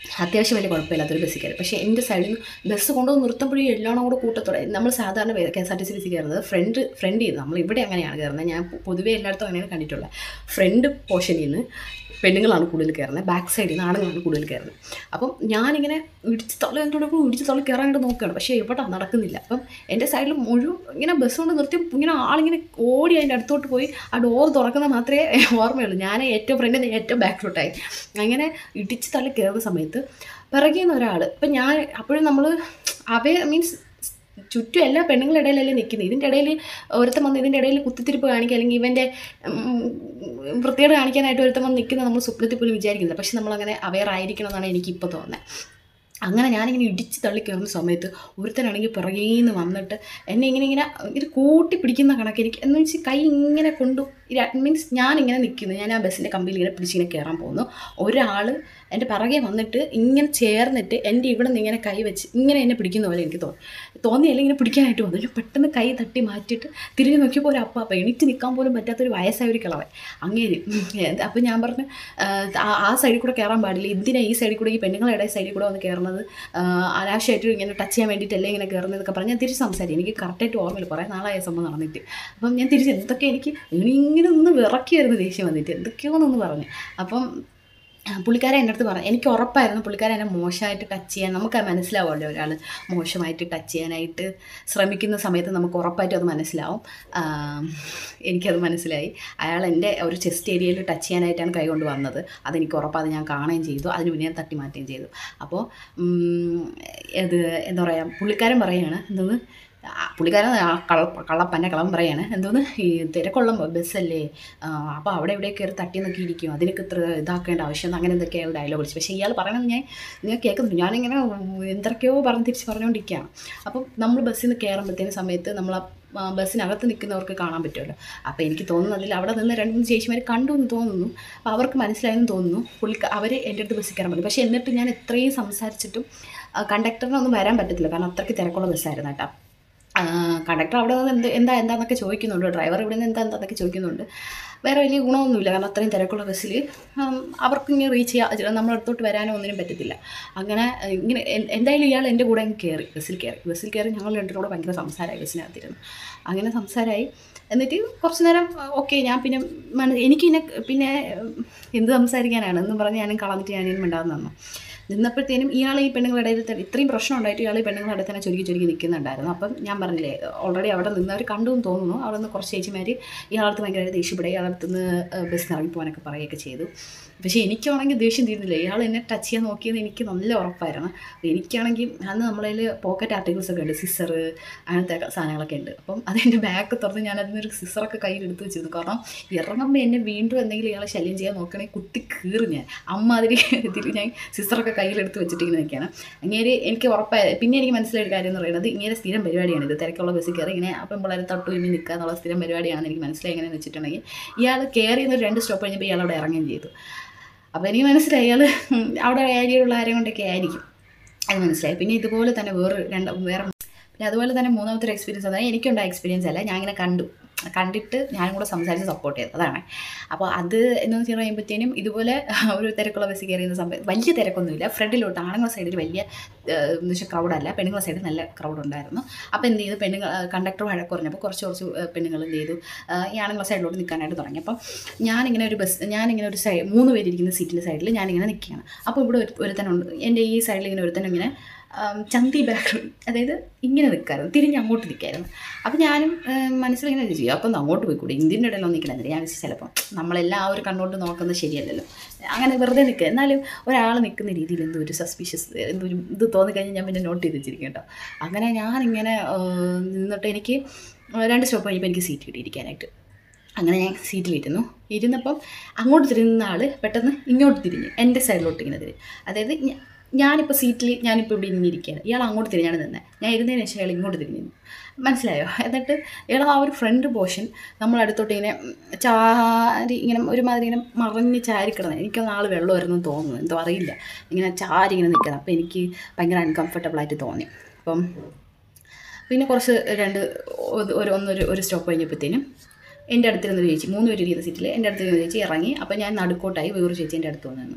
അത്യാവശ്യം വലിയ കുഴപ്പമില്ലാത്തൊരു ബസ്സിൽ കയറി. പക്ഷേ എൻ്റെ സൈഡിൽ നിന്ന് ബസ് കൊണ്ടുവന്ന് നിർത്തുമ്പോഴേ എല്ലാം കൂടെ കൂട്ടത്തോടെ നമ്മൾ സാധാരണ K S R T C ബസ്സിൽ കയറുന്നത് ഫ്രണ്ട് ഫ്രണ്ട് ചെയ്ത് നമ്മൾ ഇവിടെ അങ്ങനെയാണ് കയറുന്നത്. ഞാൻ പൊതുവേ എല്ലായിടത്തും അങ്ങനെയാണ് കണ്ടിട്ടുള്ളത്. ഫ്രണ്ട് പോർഷനിൽ നിന്ന് പെണ്ണുങ്ങളാണ് കൂടുതൽ കയറുന്നത്, ബാക്ക് സൈഡിൽ നിന്ന് ആണുങ്ങളാണ് കൂടുതൽ കയറുന്നത്. അപ്പം ഞാനിങ്ങനെ ഇടിച്ച് തള്ളി എന്നോടൊപ്പം ഇടിച്ച് തള്ളി കയറാനായിട്ട് നോക്കുകയാണ്. പക്ഷേ എവിടെ നടക്കുന്നില്ല. അപ്പം എൻ്റെ സൈഡിൽ മുഴുവൻ ഇങ്ങനെ ബസ് കൊണ്ട് നിർത്തി ഇങ്ങനെ ആളിങ്ങനെ ഓടി അതിൻ്റെ അടുത്തോട്ട് പോയി ആ ഡോർ തുറക്കുന്നത് മാത്രമേ ഓർമ്മയുള്ളൂ. ഞാൻ ഏറ്റവും ഫ്രണ്ടിൽ നിന്ന് ഏറ്റവും ബാക്കിലോട്ടായി. അങ്ങനെ ഇടിച്ച് തള്ളി കയറുന്ന സമയത്ത് പിറകിൽ നിന്ന് ഒരാൾ, ഇപ്പം ഞാൻ അപ്പോഴും നമ്മൾ അവയെ മീൻസ് ചുറ്റും എല്ലാ പെണ്ണുങ്ങളുടെ ഇടയിലല്ലേ നിൽക്കുന്നത്. ഇതിൻ്റെ ഇടയിൽ ഒരുത്തം വന്ന് ഇതിൻ്റെ ഇടയിൽ കുത്തിത്തിരിപ്പ് കാണിക്കുക അല്ലെങ്കിൽ ഇവൻ്റെ വൃത്തിയോട് കാണിക്കാനായിട്ട് ഒരുത്തം വന്ന് നിൽക്കുന്നത് നമ്മൾ സ്വപ്നത്തിൽ പോലും വിചാരിക്കുന്നില്ല. പക്ഷെ നമ്മളങ്ങനെ അവെയർ ആയിരിക്കണം എന്നാണ് എനിക്കിപ്പോൾ തോന്നുന്നത്. അങ്ങനെ ഞാനിങ്ങനെ ഇടിച്ച് തള്ളി കയറുന്ന സമയത്ത് ഒരുത്തനാണെങ്കിൽ പിറകിൽ നിന്ന് വന്നിട്ട് എന്നെ ഇങ്ങനെ ഇങ്ങനെ ഇത് കൂട്ടി പിടിക്കുന്ന കണക്ക് എനിക്ക് എന്ന് വെച്ചാൽ കൈ ഇങ്ങനെ കൊണ്ടു മീൻസ് ഞാനിങ്ങനെ നിൽക്കുന്നു, ഞാൻ ആ ബസ്സിൻ്റെ കമ്പിയിൽ ഇങ്ങനെ പിടിച്ചിങ്ങനെ കയറാൻ പോകുന്നു. ഒരാൾ എൻ്റെ പിറകെ വന്നിട്ട് ഇങ്ങനെ ചേർന്നിട്ട് എൻ്റെ ഇവിടെ നിന്ന് ഇങ്ങനെ കൈ വെച്ച് ഇങ്ങനെ എന്നെ പിടിക്കുന്ന പോലെ എനിക്ക് തോന്നി തോന്നിയല്ല ഇങ്ങനെ പിടിക്കാനായിട്ട് വന്നു. ഞാൻ പെട്ടെന്ന് കൈ തട്ടി മാറ്റിയിട്ട് തിരിഞ്ഞ് നോക്കിയപ്പോൾ ഒരു അപ്പ അപ്പം എണീറ്റ് നിൽക്കാൻ പോലും പറ്റാത്തൊരു വയസ്സായ ഒരു കിളവൻ അങ്ങേര്. അപ്പോൾ ഞാൻ പറഞ്ഞു ആ സൈഡിൽ കൂടെ കയറാൻ പാടില്ല, എന്തിനാ ഈ സൈഡിൽ കൂടെ ഈ പെണ്ണുങ്ങളുടെ സൈഡിൽ കൂടെ വന്ന് കയറുന്നത്, അനാവശ്യമായിട്ട് ഇങ്ങനെ ടച്ച് ചെയ്യാൻ വേണ്ടിയിട്ടല്ലേ ഇങ്ങനെ കയറുന്നതൊക്കെ പറഞ്ഞ് ഞാൻ തിരിച്ച് സംസാരിക്കും. എനിക്ക് കറക്റ്റായിട്ട് ഓർമ്മയില്ല, കുറേ നാളായ സംഭവം നടന്നിട്ട്. അപ്പം ഞാൻ തിരിച്ച് എന്തൊക്കെ എനിക്ക് ഇങ്ങനെ ഒന്ന് വിറക്കിയായിരുന്നു ദേഷ്യം വന്നിട്ട് എന്തൊക്കെയോന്നൊന്ന് പറഞ്ഞു. അപ്പം പുള്ളിക്കാരൻ എൻ്റെ അടുത്ത് പറഞ്ഞു, എനിക്ക് ഉറപ്പായിരുന്നു പുള്ളിക്കാരൻ എന്നെ മോശമായിട്ട് ടച്ച് ചെയ്യാൻ, നമുക്ക് മനസ്സിലാവുമല്ലോ ഒരാൾ മോശമായിട്ട് ടച്ച് ചെയ്യാനായിട്ട് ശ്രമിക്കുന്ന സമയത്ത് നമുക്ക് ഉറപ്പായിട്ടും അത് മനസ്സിലാവും. എനിക്കത് മനസ്സിലായി. അയാൾ എൻ്റെ ഒരു ചെസ്റ്റ് ഏരിയയിൽ ടച്ച് ചെയ്യാനായിട്ടാണ് കൈ കൊണ്ട് വന്നത്. അതെനിക്ക് ഉറപ്പാതെ ഞാൻ കാണുകയും ചെയ്തു. അതിന് മുന്നേ ഞാൻ തട്ടി മാറ്റുകയും ചെയ്തു. അപ്പോൾ ഇത് എന്താ പറയുക, പുള്ളിക്കാരൻ പറയുകയാണ് എന്തോന്ന് പുള്ളിക്കാരൻ കള കള്ളപ്പന്നെ കള്ളം പറയാണ് എന്തോന്ന് ഈ തിരക്കുള്ള ബസ്സല്ലേ, അപ്പോൾ അവിടെ എവിടെ കയറി തട്ടി നോക്കി ഇരിക്കും, അതിനൊക്കെ ഇത്ര ഇതാക്കേണ്ട ആവശ്യം അങ്ങനെ എന്തൊക്കെയാണ് ഡയലോഗ് വിളിച്ചു. പക്ഷേ ഇയാൾ പറയണത് ഞാൻ ഞാൻ കേൾക്കുന്നുണ്ട്. ഞാനിങ്ങനെ എന്തൊക്കെയോ പറഞ്ഞ് തിരിച്ച് പറഞ്ഞുകൊണ്ടിരിക്കുകയാണ്. അപ്പം നമ്മൾ ബസ്സിൽ നിന്ന് കയറുമ്പോഴത്തേന് സമയത്ത് നമ്മൾ ആ ബസ്സിനകത്ത് നിൽക്കുന്നവർക്ക് കാണാൻ പറ്റുമല്ലോ. അപ്പോൾ എനിക്ക് തോന്നുന്നതിൽ അവിടെ നിന്ന് രണ്ട് മൂന്ന് ചേച്ചിമാർ കണ്ടു എന്ന് തോന്നുന്നു. അപ്പോൾ അവർക്ക് മനസ്സിലായെന്ന് തോന്നുന്നു. പുള്ളി അവർ എൻ്റെ അടുത്ത് ബസ്സിൽ കയറാൻ പറ്റും. പക്ഷേ എന്നിട്ട് ഞാൻ എത്രയും സംസാരിച്ചിട്ടും കണ്ടക്ടറിനൊന്നും വരാൻ പറ്റത്തില്ല, കാരണം അത്രയ്ക്ക് തിരക്കുള്ള ബസ്സായിരുന്നു കേട്ടോ. കണ്ടക്ടർ അവിടെ നിന്ന് എന്ത് എന്താ എന്താണെന്നൊക്കെ ചോദിക്കുന്നുണ്ട്, ഡ്രൈവർ ഇവിടെ നിന്ന് എന്താ എന്താണെന്നൊക്കെ ചോദിക്കുന്നുണ്ട്. വേറെ വലിയ ഗുണമൊന്നുമില്ല, കാരണം അത്രയും തിരക്കുള്ള ബസ്സിൽ അവർക്ക് ഇങ്ങനെ റീച്ച് ചെയ്യാൻ നമ്മളടുത്തോട്ട് വരാനോ ഒന്നിനും പറ്റത്തില്ല. അങ്ങനെ ഇങ്ങനെ എന്തായാലും ഇയാൾ എൻ്റെ കൂടെ അങ്ങ് കയറി ബസ്സിൽ കയറി ബസ്സിൽ കയറി ഞങ്ങൾ രണ്ടും കൂടെ ഭയങ്കര സംസാരമായി ബസ്സിനകത്തിരുന്നു. അങ്ങനെ സംസാരമായി എന്നിട്ട് കുറച്ച് നേരം ഓക്കെ. ഞാൻ പിന്നെ മന എനിക്കിന്നെ പിന്നെ എന്ത് സംസാരിക്കാനാണ് എന്നും പറഞ്ഞ് ഞാനും കളഞ്ഞിട്ട് ഞാനും മിണ്ടാതെ നിന്നു. നിന്നപ്പോഴത്തേനും ഇയാൾ ഈ പെണ്ണുങ്ങളുടെ ഇടയിൽ തന്നെ ഇത്രയും പ്രശ്നം ഉണ്ടായിട്ട് ഇയാൾ ഈ പെണ്ണുങ്ങളുടെ ഇടയിൽ തന്നെ ചുരുക്കി ചുരുക്കി നിൽക്കുന്നുണ്ടായിരുന്നു. അപ്പം ഞാൻ പറഞ്ഞില്ലേ ഓൾറെഡി അവിടെ നിന്നവർ കണ്ടു എന്ന് തോന്നുന്നു. അവിടെ നിന്ന് കുറച്ച് ചേച്ചിമാർ ഇയാളടുത്ത് ഭയങ്കരമായിട്ട് ദേഷ്യപ്പെടുക, ഇയാളടുത്ത് നിന്ന് ബസ്സിന് ഇറങ്ങിപ്പോകാനൊക്കെ പറയുകയൊക്കെ ചെയ്തു. പക്ഷേ എനിക്കാണെങ്കിൽ ദേഷ്യം തീരുന്നില്ല. ഇയാൾ എന്നെ ടച്ച് ചെയ്യാൻ നോക്കിയത് എനിക്ക് നല്ല ഉറപ്പായിരുന്നു. എനിക്കാണെങ്കിൽ അന്ന് നമ്മളതിൽ പോക്കറ്റ് ആർട്ടിക്കിൾസ് ഒക്കെ ഉണ്ട്, സിസർ അങ്ങനത്തെ സാധനങ്ങളൊക്കെ ഉണ്ട്. അപ്പം അതെൻ്റെ ബാഗ് തുറന്ന് ഞാൻ അതിനൊരു സിസറൊക്കെ കയ്യിലെടുത്ത് വെച്ചിരുന്നു. കാരണം ഇറങ്ങുമ്പോൾ എന്നെ വീണ്ടും എന്തെങ്കിലും ഇയാളെ ശല്യം ചെയ്യാൻ നോക്കണമെങ്കിൽ കുത്തി കീറി ഞാൻ അമ്മ അതിൽ ഇതിൽ ഞാൻ സിസറൊക്കെ കയ്യിലെടുത്ത് വെച്ചിട്ട് ഇങ്ങനെ നിൽക്കുകയാണ്. അങ്ങനെ എനിക്ക് ഉറപ്പായ പിന്നെ എനിക്ക് മനസ്സിലായൊരു കാര്യം എന്ന് പറയുന്നത് ഇങ്ങനെ സ്ഥിരം പരിപാടിയാണ് ഇത്. തിരക്കുള്ള ബസ്സിൽ കയറി ഇങ്ങനെ അപ്പം പിള്ളേരെ തൊട്ട് ഇനി നിൽക്കുക എന്നുള്ള സ്ഥിരം പരിപാടിയാണെന്ന് എനിക്ക് മനസ്സിലായി. എങ്ങനെയെന്ന് വെച്ചിട്ടുണ്ടെങ്കിൽ ഇയാൾ കയറി എന്നൊരു രണ്ട് സ്റ്റോപ്പ് കഴിഞ്ഞപ്പോൾ ഇയാൾ അവിടെ ഇറങ്ങുകയും ചെയ്തു. അപ്പോൾ എനിക്ക് മനസ്സിലായി ഇയാൾ അവിടെ ഏരിയയിലുള്ള ആരെയും കൊണ്ടൊക്കെ ആയിരിക്കും, അത് മനസ്സിലായി. പിന്നെ ഇതുപോലെ തന്നെ വേറെ രണ്ട് വേറെ പിന്നെ അതുപോലെ തന്നെ മൂന്നാമത്തെ ഒരു എക്സ്പീരിയൻസ് അതായത് എനിക്കുണ്ടായ എക്സ്പീരിയൻസ് അല്ല, ഞാൻ ഇങ്ങനെ കണ്ടു കണ്ടിട്ട് ഞാനും കൂടെ സംസാരിച്ച് സപ്പോർട്ട് ചെയ്തത് അതാണ്. അപ്പോൾ അത് എന്ന് വെച്ച് കഴിയുമ്പോഴത്തേനും ഇതുപോലെ ഒരു തിരക്കുള്ള ബസ്സിൽ കയറിയുന്ന സമയത്ത് വലിയ തിരക്കൊന്നുമില്ല. ഫ്രണ്ടിലോട്ട് ആണുങ്ങളുടെ സൈഡിൽ വലിയ എന്ന് വെച്ചാൽ ക്രൗഡല്ല, പെണ്ണുങ്ങളുടെ സൈഡിൽ നല്ല ക്രൗഡ് ഉണ്ടായിരുന്നു. അപ്പോൾ എന്ത് ചെയ്തു, പെണ്ണുങ്ങൾ കണ്ടക്ടർ വഴക്ക് കുറഞ്ഞപ്പോൾ കുറച്ച് കുറച്ച് പെണ്ണുങ്ങൾ എന്ത് ചെയ്തു ഈ ആണുങ്ങളുടെ സൈഡിലോട്ട് നിൽക്കാനായിട്ട് തുടങ്ങി. അപ്പം ഞാനിങ്ങനെ ഒരു ബസ് ഞാനിങ്ങനെ ഒരു സൈഡ് മൂന്ന് പേരിരിക്കുന്ന സീറ്റിൻ്റെ സൈഡിൽ ഞാനിങ്ങനെ നിൽക്കുകയാണ്. അപ്പോൾ ഇവിടെ ഒരു ഒരുത്തനുണ്ട് എൻ്റെ ഈ സൈഡിൽ ഇങ്ങനെ ഒരുത്തനും ഇങ്ങനെ ചന്തി ബാക്ക് അതായത് ഇങ്ങനെ നിൽക്കായിരുന്നു, തിരിഞ്ഞ് അങ്ങോട്ട് നിൽക്കായിരുന്നു. അപ്പോൾ ഞാനും മനസ്സിലിങ്ങനെ ചെയ്യും അപ്പം അങ്ങോട്ട് പോയിക്കൂടെ, ഇന്ത്യൻ്റെ ഇടയിലൊന്നും നിൽക്കണമെന്നില്ല. ഞാൻ ചിലപ്പം നമ്മളെല്ലാം ആ ഒരു കണ്ണോട്ട് നോക്കുന്നത് ശരിയല്ലല്ലോ, അങ്ങനെ വെറുതെ നിൽക്കുക. എന്നാലും ഒരാൾ നിൽക്കുന്ന രീതിയിൽ എന്തോ ഒരു സസ്പീഷ്യസ് എന്തോ ഒരു ഇത് തോന്നിക്കഴിഞ്ഞാൽ ഞാൻ പിന്നെ നോട്ട് ചെയ്ത് വെച്ചിരിക്കും കേട്ടോ. അങ്ങനെ ഞാനിങ്ങനെ നിന്നിട്ട് എനിക്ക് രണ്ട് സ്റ്റോപ്പ് കഴിഞ്ഞപ്പോൾ എനിക്ക് സീറ്റ് കിട്ടിയിരിക്കാനായിട്ട്. അങ്ങനെ ഞാൻ സീറ്റിലിരുന്നു. ഇരുന്നപ്പം അങ്ങോട്ട് തിരിഞ്ഞ ആൾ പെട്ടെന്ന് ഇങ്ങോട്ട് തിരിഞ്ഞ് എൻ്റെ സൈഡിലോട്ട് ഇങ്ങനെ തിരിഞ്ഞ്, അതായത് ഞാനിപ്പോൾ സീറ്റിൽ ഞാനിപ്പോൾ ഇവിടെ ഇങ്ങനെ ഇരിക്കുകയാണ്, ഇയാൾ അങ്ങോട്ട് തിരിഞ്ഞാണ് നിന്നത്. ഞാൻ ഇരുന്നതിന് ശേഷം അയാൾ ഇങ്ങോട്ട് തിരിഞ്ഞു, മനസ്സിലായോ? എന്നിട്ട് ഇയാൾ ആ ഒരു ഫ്രണ്ട് പോർഷൻ നമ്മളടുത്തോട്ട് ഇങ്ങനെ ചാരി ഇങ്ങനെ ഒരുമാതിരി ഇങ്ങനെ മറിഞ്ഞ് ചാരി കിടന്നത്. എനിക്കൊന്ന് ആൾ വെള്ളമായിരുന്നു തോന്നുന്നു, എന്തോ അറിയില്ല, ഇങ്ങനെ ചാരി ഇങ്ങനെ നിൽക്കുന്നത്. അപ്പോൾ എനിക്ക് ഭയങ്കര അൺകംഫർട്ടബിളായിട്ട് തോന്നി. അപ്പം പിന്നെ കുറച്ച് രണ്ട് ഒരു ഒന്നൊരു ഒരു സ്റ്റോപ്പ് കഴിഞ്ഞപ്പോഴത്തേനും എൻ്റെ അടുത്തിരുന്ന് ചേച്ചി മൂന്ന് പേര് ഇരിക്കുന്ന സീറ്റിൽ എൻ്റെ അടുത്തിരുന്ന് ചേച്ചി ഇറങ്ങി. അപ്പോൾ ഞാൻ നടുക്കോട്ടായി വേറൊരു ചേച്ചി എൻ്റെ അടുത്ത് വന്നു.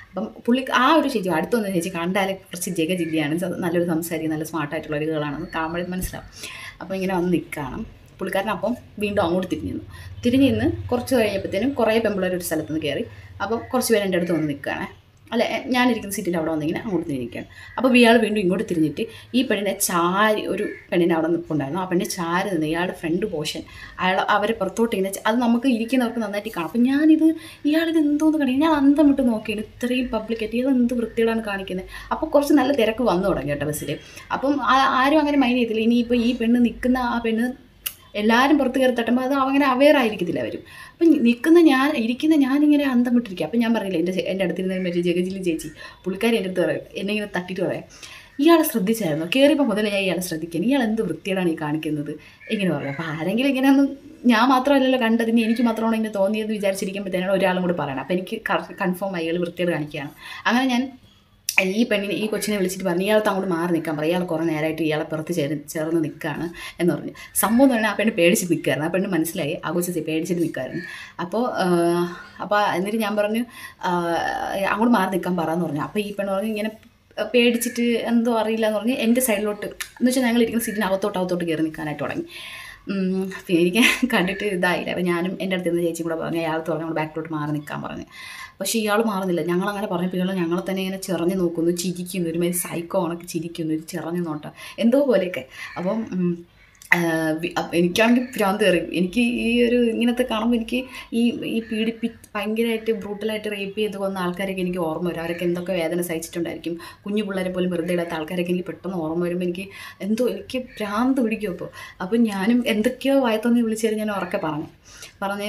അപ്പം പുള്ളി ആ ഒരു ചേച്ചി അടുത്തൊന്നും ചേച്ചി കണ്ടാൽ കുറച്ച് ജഗ ജില്ലയാണ്, നല്ലൊരു സംസാരിക്കും, നല്ല സ്മാർട്ടായിട്ടുള്ള ഒരു ഗേളാണെന്ന് കാണുമ്പോഴേ മനസ്സിലാവും. അപ്പോൾ ഇങ്ങനെ വന്ന് നിൽക്കണം പുള്ളിക്കാരൻ. അപ്പം വീണ്ടും അങ്ങോട്ട് തിരിഞ്ഞു നിന്നു. തിരിഞ്ഞ് നിന്ന് കുറച്ച് കഴിഞ്ഞപ്പോഴത്തേനും കുറേ പെമ്പിള്ളേർ ഒരു സ്ഥലത്ത് നിന്ന് കയറി. അപ്പം കുറച്ച് പേര് എൻ്റെ അടുത്ത് വന്ന് നിൽക്കുകയാണ്. അല്ല, ഞാനിരിക്കുന്ന സീറ്റിൻ്റെ അവിടെ വന്നിങ്ങനെ അങ്ങോട്ട് തിരിഞ്ഞിരിക്കുകയാണ്. അപ്പോൾ ഇയാൾ വീണ്ടും ഇങ്ങോട്ട് തിരിഞ്ഞിട്ട് ഈ പെണ്ണിനെ ചാരി, ഒരു പെണ്ണിനെ അവിടെ നിൽപ്പുണ്ടായിരുന്നു, ആ പെണ്ണിനെ ചാരി നിന്ന് ഇയാളുടെ ഫ്രണ്ട് പോർഷൻ അയാൾ അവരെ പുറത്തോട്ട് ഇങ്ങനെ, അത് നമുക്ക് ഇരിക്കുന്നവർക്ക് നന്നായിട്ട് കാണാം. അപ്പം ഞാനിത് ഇയാളിത് എന്തോന്ന് കാണിക്കും, ഞാൻ അന്തം വിട്ട് നോക്കിയാണ്, ഇത്രയും പബ്ലിക്കായിട്ട് ഇത് എന്ത് വൃത്തികളാണ് കാണിക്കുന്നത്. അപ്പോൾ കുറച്ച് നല്ല തിരക്ക് വന്നു തുടങ്ങി കേട്ടോ ബസ്സിൽ. അപ്പം ആരും അങ്ങനെ മൈൻഡ് ചെയ്തില്ല. ഇനിയിപ്പോൾ ഈ പെണ്ണ് നിൽക്കുന്ന ആ പെണ്ണ് എല്ലാവരും പുറത്ത് കയറി തട്ടുമ്പോൾ അത് അങ്ങനെ അവെയർ ആയിരിക്കത്തില്ല അവരും. അപ്പം നിൽക്കുന്ന ഞാൻ ഇരിക്കുന്ന ഞാനിങ്ങനെ അന്തം വിട്ടിരിക്കുക. അപ്പം ഞാൻ പറഞ്ഞില്ല, എൻ്റെ എൻ്റെ അടുത്തിരുന്ന മറ്റേ ജഗജിലി ചേച്ചി പുള്ളിക്കാരി എൻ്റെ അടുത്ത് പറയും, എന്നെ ഇങ്ങനെ തട്ടിയിട്ട് പറയാം, ഇയാളെ ശ്രദ്ധിച്ചായിരുന്നു, കയറിയപ്പോൾ മുതലേ ഞാൻ ഇയാളെ ശ്രദ്ധിക്കാൻ, ഇയാൾ എന്ത് വൃത്തിയാണ് ഈ കാണിക്കുന്നത് ഇങ്ങനെ പറയും. അപ്പോൾ ആരെങ്കിലും ഇങ്ങനെയൊന്നും ഞാൻ മാത്രമല്ലല്ലോ കണ്ടത്, ഇനി എനിക്ക് മാത്രമാണ് ഇങ്ങനെ തോന്നിയെന്ന് വിചാരിച്ചിരിക്കുമ്പോഴത്തേനാണ് ഒരാളും കൂടി പറയണം. അപ്പോൾ എനിക്ക് കൺഫേം ആയി ഇയാൾ വൃത്തിയോട് കാണിക്കുകയാണ്. അങ്ങനെ ഞാൻ ഈ പെണ്ണിനെ ഈ കൊച്ചിനെ വിളിച്ചിട്ട് പറഞ്ഞു, ഇയാൾക്ക് അങ്ങോട്ട് മാറി നിൽക്കാൻ പറയും, ഇയാൾ കുറേ നേരമായിട്ട് ഇയാളെ പുറത്ത് ചേർ ചേർന്ന് നിൽക്കുകയാണ് എന്ന് പറഞ്ഞു. സംഭവം എന്ന് പറഞ്ഞാൽ ആ പെണ്ണ് പേടിച്ച് നിൽക്കുകയായിരുന്നു. ആ പെണ്ണ് മനസ്സിലായി ആ കൊച്ചി പേടിച്ചിട്ട് നിൽക്കുമായിരുന്നു. അപ്പോൾ അപ്പോൾ എന്നിട്ട് ഞാൻ പറഞ്ഞു അങ്ങോട്ട് മാറി നിൽക്കാൻ പറയാമെന്ന് പറഞ്ഞു. അപ്പോൾ ഈ പെണ്ണ് പറഞ്ഞു ഇങ്ങനെ പേടിച്ചിട്ട് എന്തോ അറിയില്ല എന്ന് പറഞ്ഞ് എൻ്റെ സൈഡിലോട്ട് എന്ന് വെച്ചാൽ ഞങ്ങൾ ഇരിക്കുന്ന സീറ്റിന് അകത്തോട്ട് അകത്തോട്ട് കയറി നിൽക്കാനായിട്ട് തുടങ്ങി. പിന്നെ എനിക്ക് കണ്ടിട്ട് ഇതായില്ല. അപ്പോൾ ഞാനും എൻ്റെ അടുത്ത് നിന്ന് ചേച്ചിയും കൂടെ പറഞ്ഞു, അയാൾ പറഞ്ഞു ബാക്കിലോട്ട് മാറി നിൽക്കാൻ പറഞ്ഞു. പക്ഷേ ഇയാൾ മാറുന്നില്ല. ഞങ്ങളങ്ങനെ പറഞ്ഞപ്പോൾ ഇയാൾ ഞങ്ങളെ തന്നെ ഇങ്ങനെ ചെറഞ്ഞ് നോക്കുന്നു, ചിരിക്കുന്നു, ഒരുമാതിരി സൈക്കോ കണക്ക് ചിരിക്കുന്നു, ഒരു ചെറഞ്ഞ് നോട്ടം എന്തോ പോലെയൊക്കെ. അപ്പം എനിക്കാണെങ്കിൽ ഭ്രാന്ത് കയറി. എനിക്ക് ഈ ഒരു ഇങ്ങനത്തെ കാണുമ്പോൾ എനിക്ക് ഈ ഈ പീഡിപ്പി ഭയങ്കരമായിട്ട് ബ്രൂട്ടലായിട്ട് റേപ്പ് ചെയ്ത് കൊന്ന ആൾക്കാരൊക്കെ എനിക്ക് ഓർമ്മ വരും. അവരൊക്കെ എന്തൊക്കെ വേദന സഹിച്ചിട്ടുണ്ടായിരിക്കും. കുഞ്ഞു പിള്ളേരെ പോലും വെറുതെ ഇടാത്ത ആൾക്കാരൊക്കെ എനിക്ക് പെട്ടെന്ന് ഓർമ്മ വരുമ്പോൾ എനിക്ക് എന്തോ എനിക്ക് ഭ്രാന്ത് പിടിക്കും. അപ്പോൾ അപ്പം ഞാനും എന്തൊക്കെയോ വായത്തൊന്ന് വിളിച്ചു ഞാൻ ഉറക്കെ പറഞ്ഞു പറഞ്ഞ്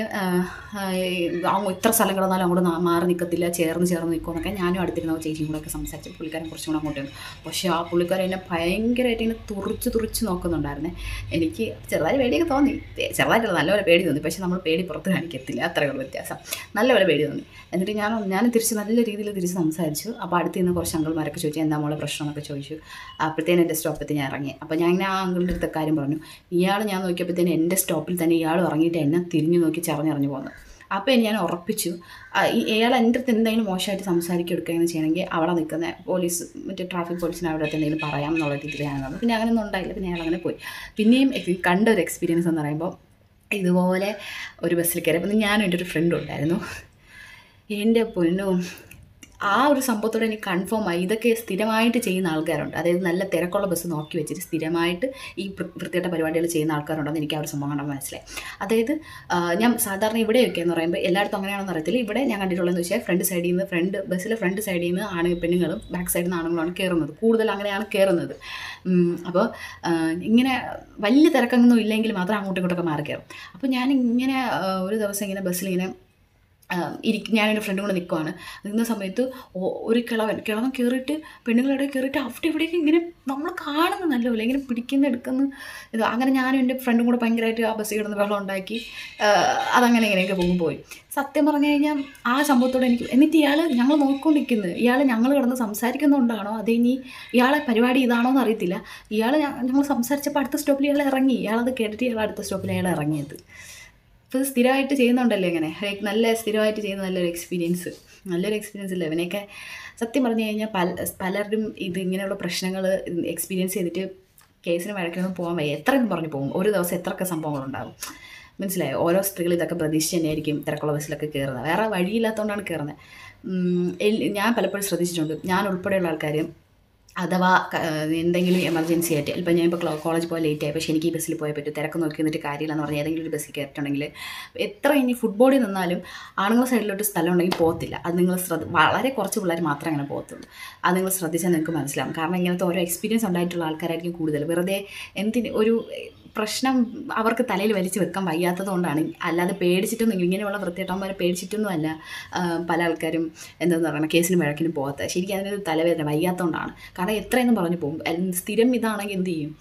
അങ്ങ് ഇത്ര സ്ഥലം കിടന്നാലും അങ്ങോട്ട് മാറി നിൽക്കത്തില്ല, ചേർന്ന് ചേർന്ന് നിൽക്കുമെന്നൊക്കെ ഞാനും അടുത്തിരുന്ന ചേച്ചിയും കൂടെ ഒക്കെ സംസാരിച്ച് പുള്ളിക്കാരൻ കുറച്ചും കൂടെ അങ്ങോട്ട് വന്നു. പക്ഷേ ആ പുള്ളിക്കാരൻ എന്നെ ഭയങ്കരമായിട്ട് ഇങ്ങനെ തുറിച്ച് തുറിച്ച് നോക്കുന്നുണ്ടായിരുന്നേ. എനിക്ക് ചെറുതായി പേടിയൊക്കെ തോന്നി, ചെറുതായിട്ടല്ല നല്ലപോലെ പേടി തോന്നി. പക്ഷേ നമ്മൾ പേടി പുറത്ത് കാണിക്കത്തില്ല, അത്രയുള്ള വ്യത്യാസം. നല്ലപോലെ പേടി തോന്നി. എന്നിട്ട് ഞാൻ ഞാൻ തിരിച്ച് നല്ല രീതിയിൽ തിരിച്ച് സംസാരിച്ചു. അപ്പോൾ അടുത്ത് നിന്ന് കുറച്ച് അങ്കിൾമാരൊക്കെ ചോദിച്ചു എന്താ മോളെ പ്രശ്നം എന്നൊക്കെ ചോദിച്ചു. അപ്പോഴത്തേനും എൻ്റെ സ്റ്റോപ്പത്തിൽ ഞാൻ ഇറങ്ങി. അപ്പോൾ ഞാൻ ഇങ്ങനെ ആ അങ്കിളിൻ്റെ അടുത്ത കാര്യം പറഞ്ഞു. ഇയാൾ ഞാൻ നോക്കിയപ്പോഴത്തേനും എൻ്റെ സ്റ്റോപ്പിൽ തന്നെ ഇയാൾ ഇറങ്ങിയിട്ട് എന്നെ തിരിഞ്ഞു നോക്കി ചറഞ്ഞിറങ്ങി പോകുന്നു. അപ്പോൾ ഞാൻ ഉറപ്പിച്ചു ഈ ഇയാൾ എൻ്റെ അടുത്ത് എന്തെങ്കിലും മോശമായിട്ട് സംസാരിക്കുക എടുക്കുകയെന്ന് ചെയ്യണമെങ്കിൽ അവിടെ നിൽക്കുന്ന പോലീസ് മറ്റേ ട്രാഫിക് പോലീസിന് അവിടെ അടുത്ത് എന്തെങ്കിലും പറയാം എന്നുള്ള രീതിയിൽ ഞാനത്. പിന്നെ അങ്ങനെയൊന്നും ഉണ്ടായില്ല. പിന്നെ അയാൾ അങ്ങനെ പോയി. പിന്നെയും കണ്ട ഒരു എക്സ്പീരിയൻസ് എന്ന് പറയുമ്പോൾ ഇതുപോലെ ഒരു ബസ്സിൽ കയറി. അപ്പം ഞാനും എൻ്റെ ഒരു ഫ്രണ്ടും ഉണ്ടായിരുന്നു. എൻ്റെ പൊന്നും ആ ഒരു സംഭവത്തോടെ എനിക്ക് കൺഫേം ആയി ഇതൊക്കെ സ്ഥിരമായിട്ട് ചെയ്യുന്ന ആൾക്കാരുണ്ട്. അതായത് നല്ല തിരക്കുള്ള ബസ് നോക്കി വെച്ചിട്ട് സ്ഥിരമായിട്ട് ഈ വൃത്തികെട്ട പരിപാടികൾ ചെയ്യുന്ന ആൾക്കാരുണ്ടെന്ന് എനിക്ക് ആ ഒരു സംഭവം കണ്ടാൽ മനസ്സിലായി. അതായത് ഞാൻ സാധാരണ ഇവിടെയൊക്കെ എന്ന് പറയുമ്പോൾ എല്ലായിടത്തും അങ്ങനെയാണെന്ന് അറിയത്തില്ല. ഇവിടെ ഞാൻ കണ്ടിട്ടുള്ളതെന്ന് വെച്ചാൽ ഫ്രണ്ട് സൈഡിൽ നിന്ന് ഫ്രണ്ട് ബസ്സിലെ ഫ്രണ്ട് സൈഡിൽ നിന്ന് ആണ് പെണ്ണുങ്ങളും ബാക്ക് സൈഡിൽ നിന്ന് ആണുങ്ങളാണ് കയറുന്നത്. കൂടുതൽ അങ്ങനെയാണ് കയറുന്നത്. അപ്പോൾ ഇങ്ങനെ വലിയ തിരക്കൊന്നും ഇല്ലെങ്കിൽ മാത്രം അങ്ങോട്ടും ഇങ്ങോട്ടൊക്കെ മാറി കയറും. അപ്പോൾ ഞാനിങ്ങനെ ഒരു ദിവസം ഇങ്ങനെ ബസ്സിലിങ്ങനെ ഇരിക്കും, ഞാനെൻ്റെ ഫ്രണ്ടും കൂടെ നിൽക്കുവാണ്. നിന്ന സമയത്ത് ഒരു കിളവൻ കിളവൻ കയറിയിട്ട് പെണ്ണുങ്ങളുടെ കയറിയിട്ട് അവിടെ ഇവിടേക്ക് ഇങ്ങനെ നമ്മൾ കാണുന്ന നല്ലപോലെ ഇങ്ങനെ പിടിക്കുന്ന എടുക്കുന്ന ഇത്. അങ്ങനെ ഞാനും എൻ്റെ ഫ്രണ്ടും കൂടെ ഭയങ്കരമായിട്ട് ആ ബസ്സിൽ കിടന്ന് വെള്ളം ഉണ്ടാക്കി അതങ്ങനെ ഇങ്ങനെയൊക്കെ പോകും പോയി. സത്യം പറഞ്ഞു കഴിഞ്ഞാൽ ആ സംഭവത്തോടെ എനിക്ക് എന്നിട്ട് ഇയാൾ ഞങ്ങൾ നോക്കിക്കൊണ്ടിരിക്കുന്നത് ഇയാൾ ഞങ്ങൾ കിടന്ന് സംസാരിക്കുന്നതുകൊണ്ടാണോ അതേ ഇനി ഇയാളെ പരിപാടി ഇതാണോ എന്ന് അറിയത്തില്ല. ഇയാൾ ഞങ്ങൾ സംസാരിച്ചപ്പോൾ അടുത്ത സ്റ്റോപ്പിൽ ഇയാൾ ഇറങ്ങി. ഇയാളത് കേട്ടിട്ട് ഇയാൾ അടുത്ത സ്റ്റോപ്പിൽ അയാൾ ഇറങ്ങിയത്. ഇപ്പോൾ സ്ഥിരമായിട്ട് ചെയ്യുന്നുണ്ടല്ലോ ഇങ്ങനെ നല്ല സ്ഥിരമായിട്ട് ചെയ്യുന്ന നല്ലൊരു എക്സ്പീരിയൻസ് നല്ലൊരു എക്സ്പീരിയൻസ് ഇല്ല. ഇവനെയൊക്കെ സത്യം പറഞ്ഞു കഴിഞ്ഞാൽ പല പലരും ഇത് ഇങ്ങനെയുള്ള പ്രശ്നങ്ങൾ എക്സ്പീരിയൻസ് ചെയ്തിട്ട് കേസിന് വഴക്കൊന്നും പോകാൻ വയ്യ. എത്രയെന്ന് പറഞ്ഞു പോകും. ഒരു ദിവസം എത്രയൊക്കെ സംഭവങ്ങളുണ്ടാകും. മനസ്സിലായോ? ഓരോ സ്ത്രീകൾ ഇതൊക്കെ പ്രതീക്ഷിച്ച് തന്നെയായിരിക്കും തിരക്കുള്ള ബസ്സിലൊക്കെ കയറുന്നത്. വേറെ വഴിയില്ലാത്തതുകൊണ്ടാണ് കയറുന്നത്. ഞാൻ പലപ്പോഴും ശ്രദ്ധിച്ചിട്ടുണ്ട്. ഞാൻ ഉൾപ്പെടെയുള്ള ആൾക്കാർ അഥവാ എന്തെങ്കിലും എമർജൻസി ആയിട്ട് ഇപ്പം ഞാൻ ഇപ്പോൾ കോളേജ് പോകാൻ ലേറ്റ് ആയി പക്ഷേ എനിക്ക് ഈ ബസ്സിൽ പോയാൽ പറ്റും തിരക്ക് നോക്കി നിന്നിട്ട് കാര്യമില്ല എന്ന് പറഞ്ഞാൽ ഏതെങ്കിലും ഒരു ബസ്സിൽ കയറിയിട്ടുണ്ടെങ്കിൽ എത്ര ഇനി ഫുട്ബോളിൽ നിന്നാലും ആണുങ്ങളുടെ സൈഡിലോട്ട് സ്ഥലം ഉണ്ടെങ്കിൽ പോകത്തില്ല. അത് നിങ്ങൾ ശ്രദ്ധ വളരെ കുറച്ച് പിള്ളേർ മാത്രമേ അങ്ങനെ പോകത്തുള്ളൂ. അത് നിങ്ങൾ ശ്രദ്ധിച്ചാൽ നിങ്ങൾക്ക് മനസ്സിലാവും. കാരണം ഇങ്ങനത്തെ ഓരോ എക്സ്പീരിയൻസ് ഉണ്ടായിട്ടുള്ള ആൾക്കാരായിരിക്കും കൂടുതൽ. വെറുതെ എന്തിന് ഒരു പ്രശ്നം അവർക്ക് തലയിൽ വലിച്ച് വെക്കാൻ വയ്യാത്തത് കൊണ്ടാണ്. അല്ലാതെ പേടിച്ചിട്ടൊന്നും ഇങ്ങനെയുള്ള വൃത്തികെട്ടവന്മാരെ പേടിച്ചിട്ടൊന്നും അല്ല പല ആൾക്കാരും എന്താണെന്ന് പറയുന്നത് കേസിനും വഴക്കിനും പോകാത്ത. ശരിക്കും അതിനൊരു തലവേദന വയ്യാത്തതുകൊണ്ടാണ്. കാരണം എത്രയെന്നും പറഞ്ഞു പോകും. സ്ഥിരം ഇതാണെങ്കിൽ എന്ത് ചെയ്യും?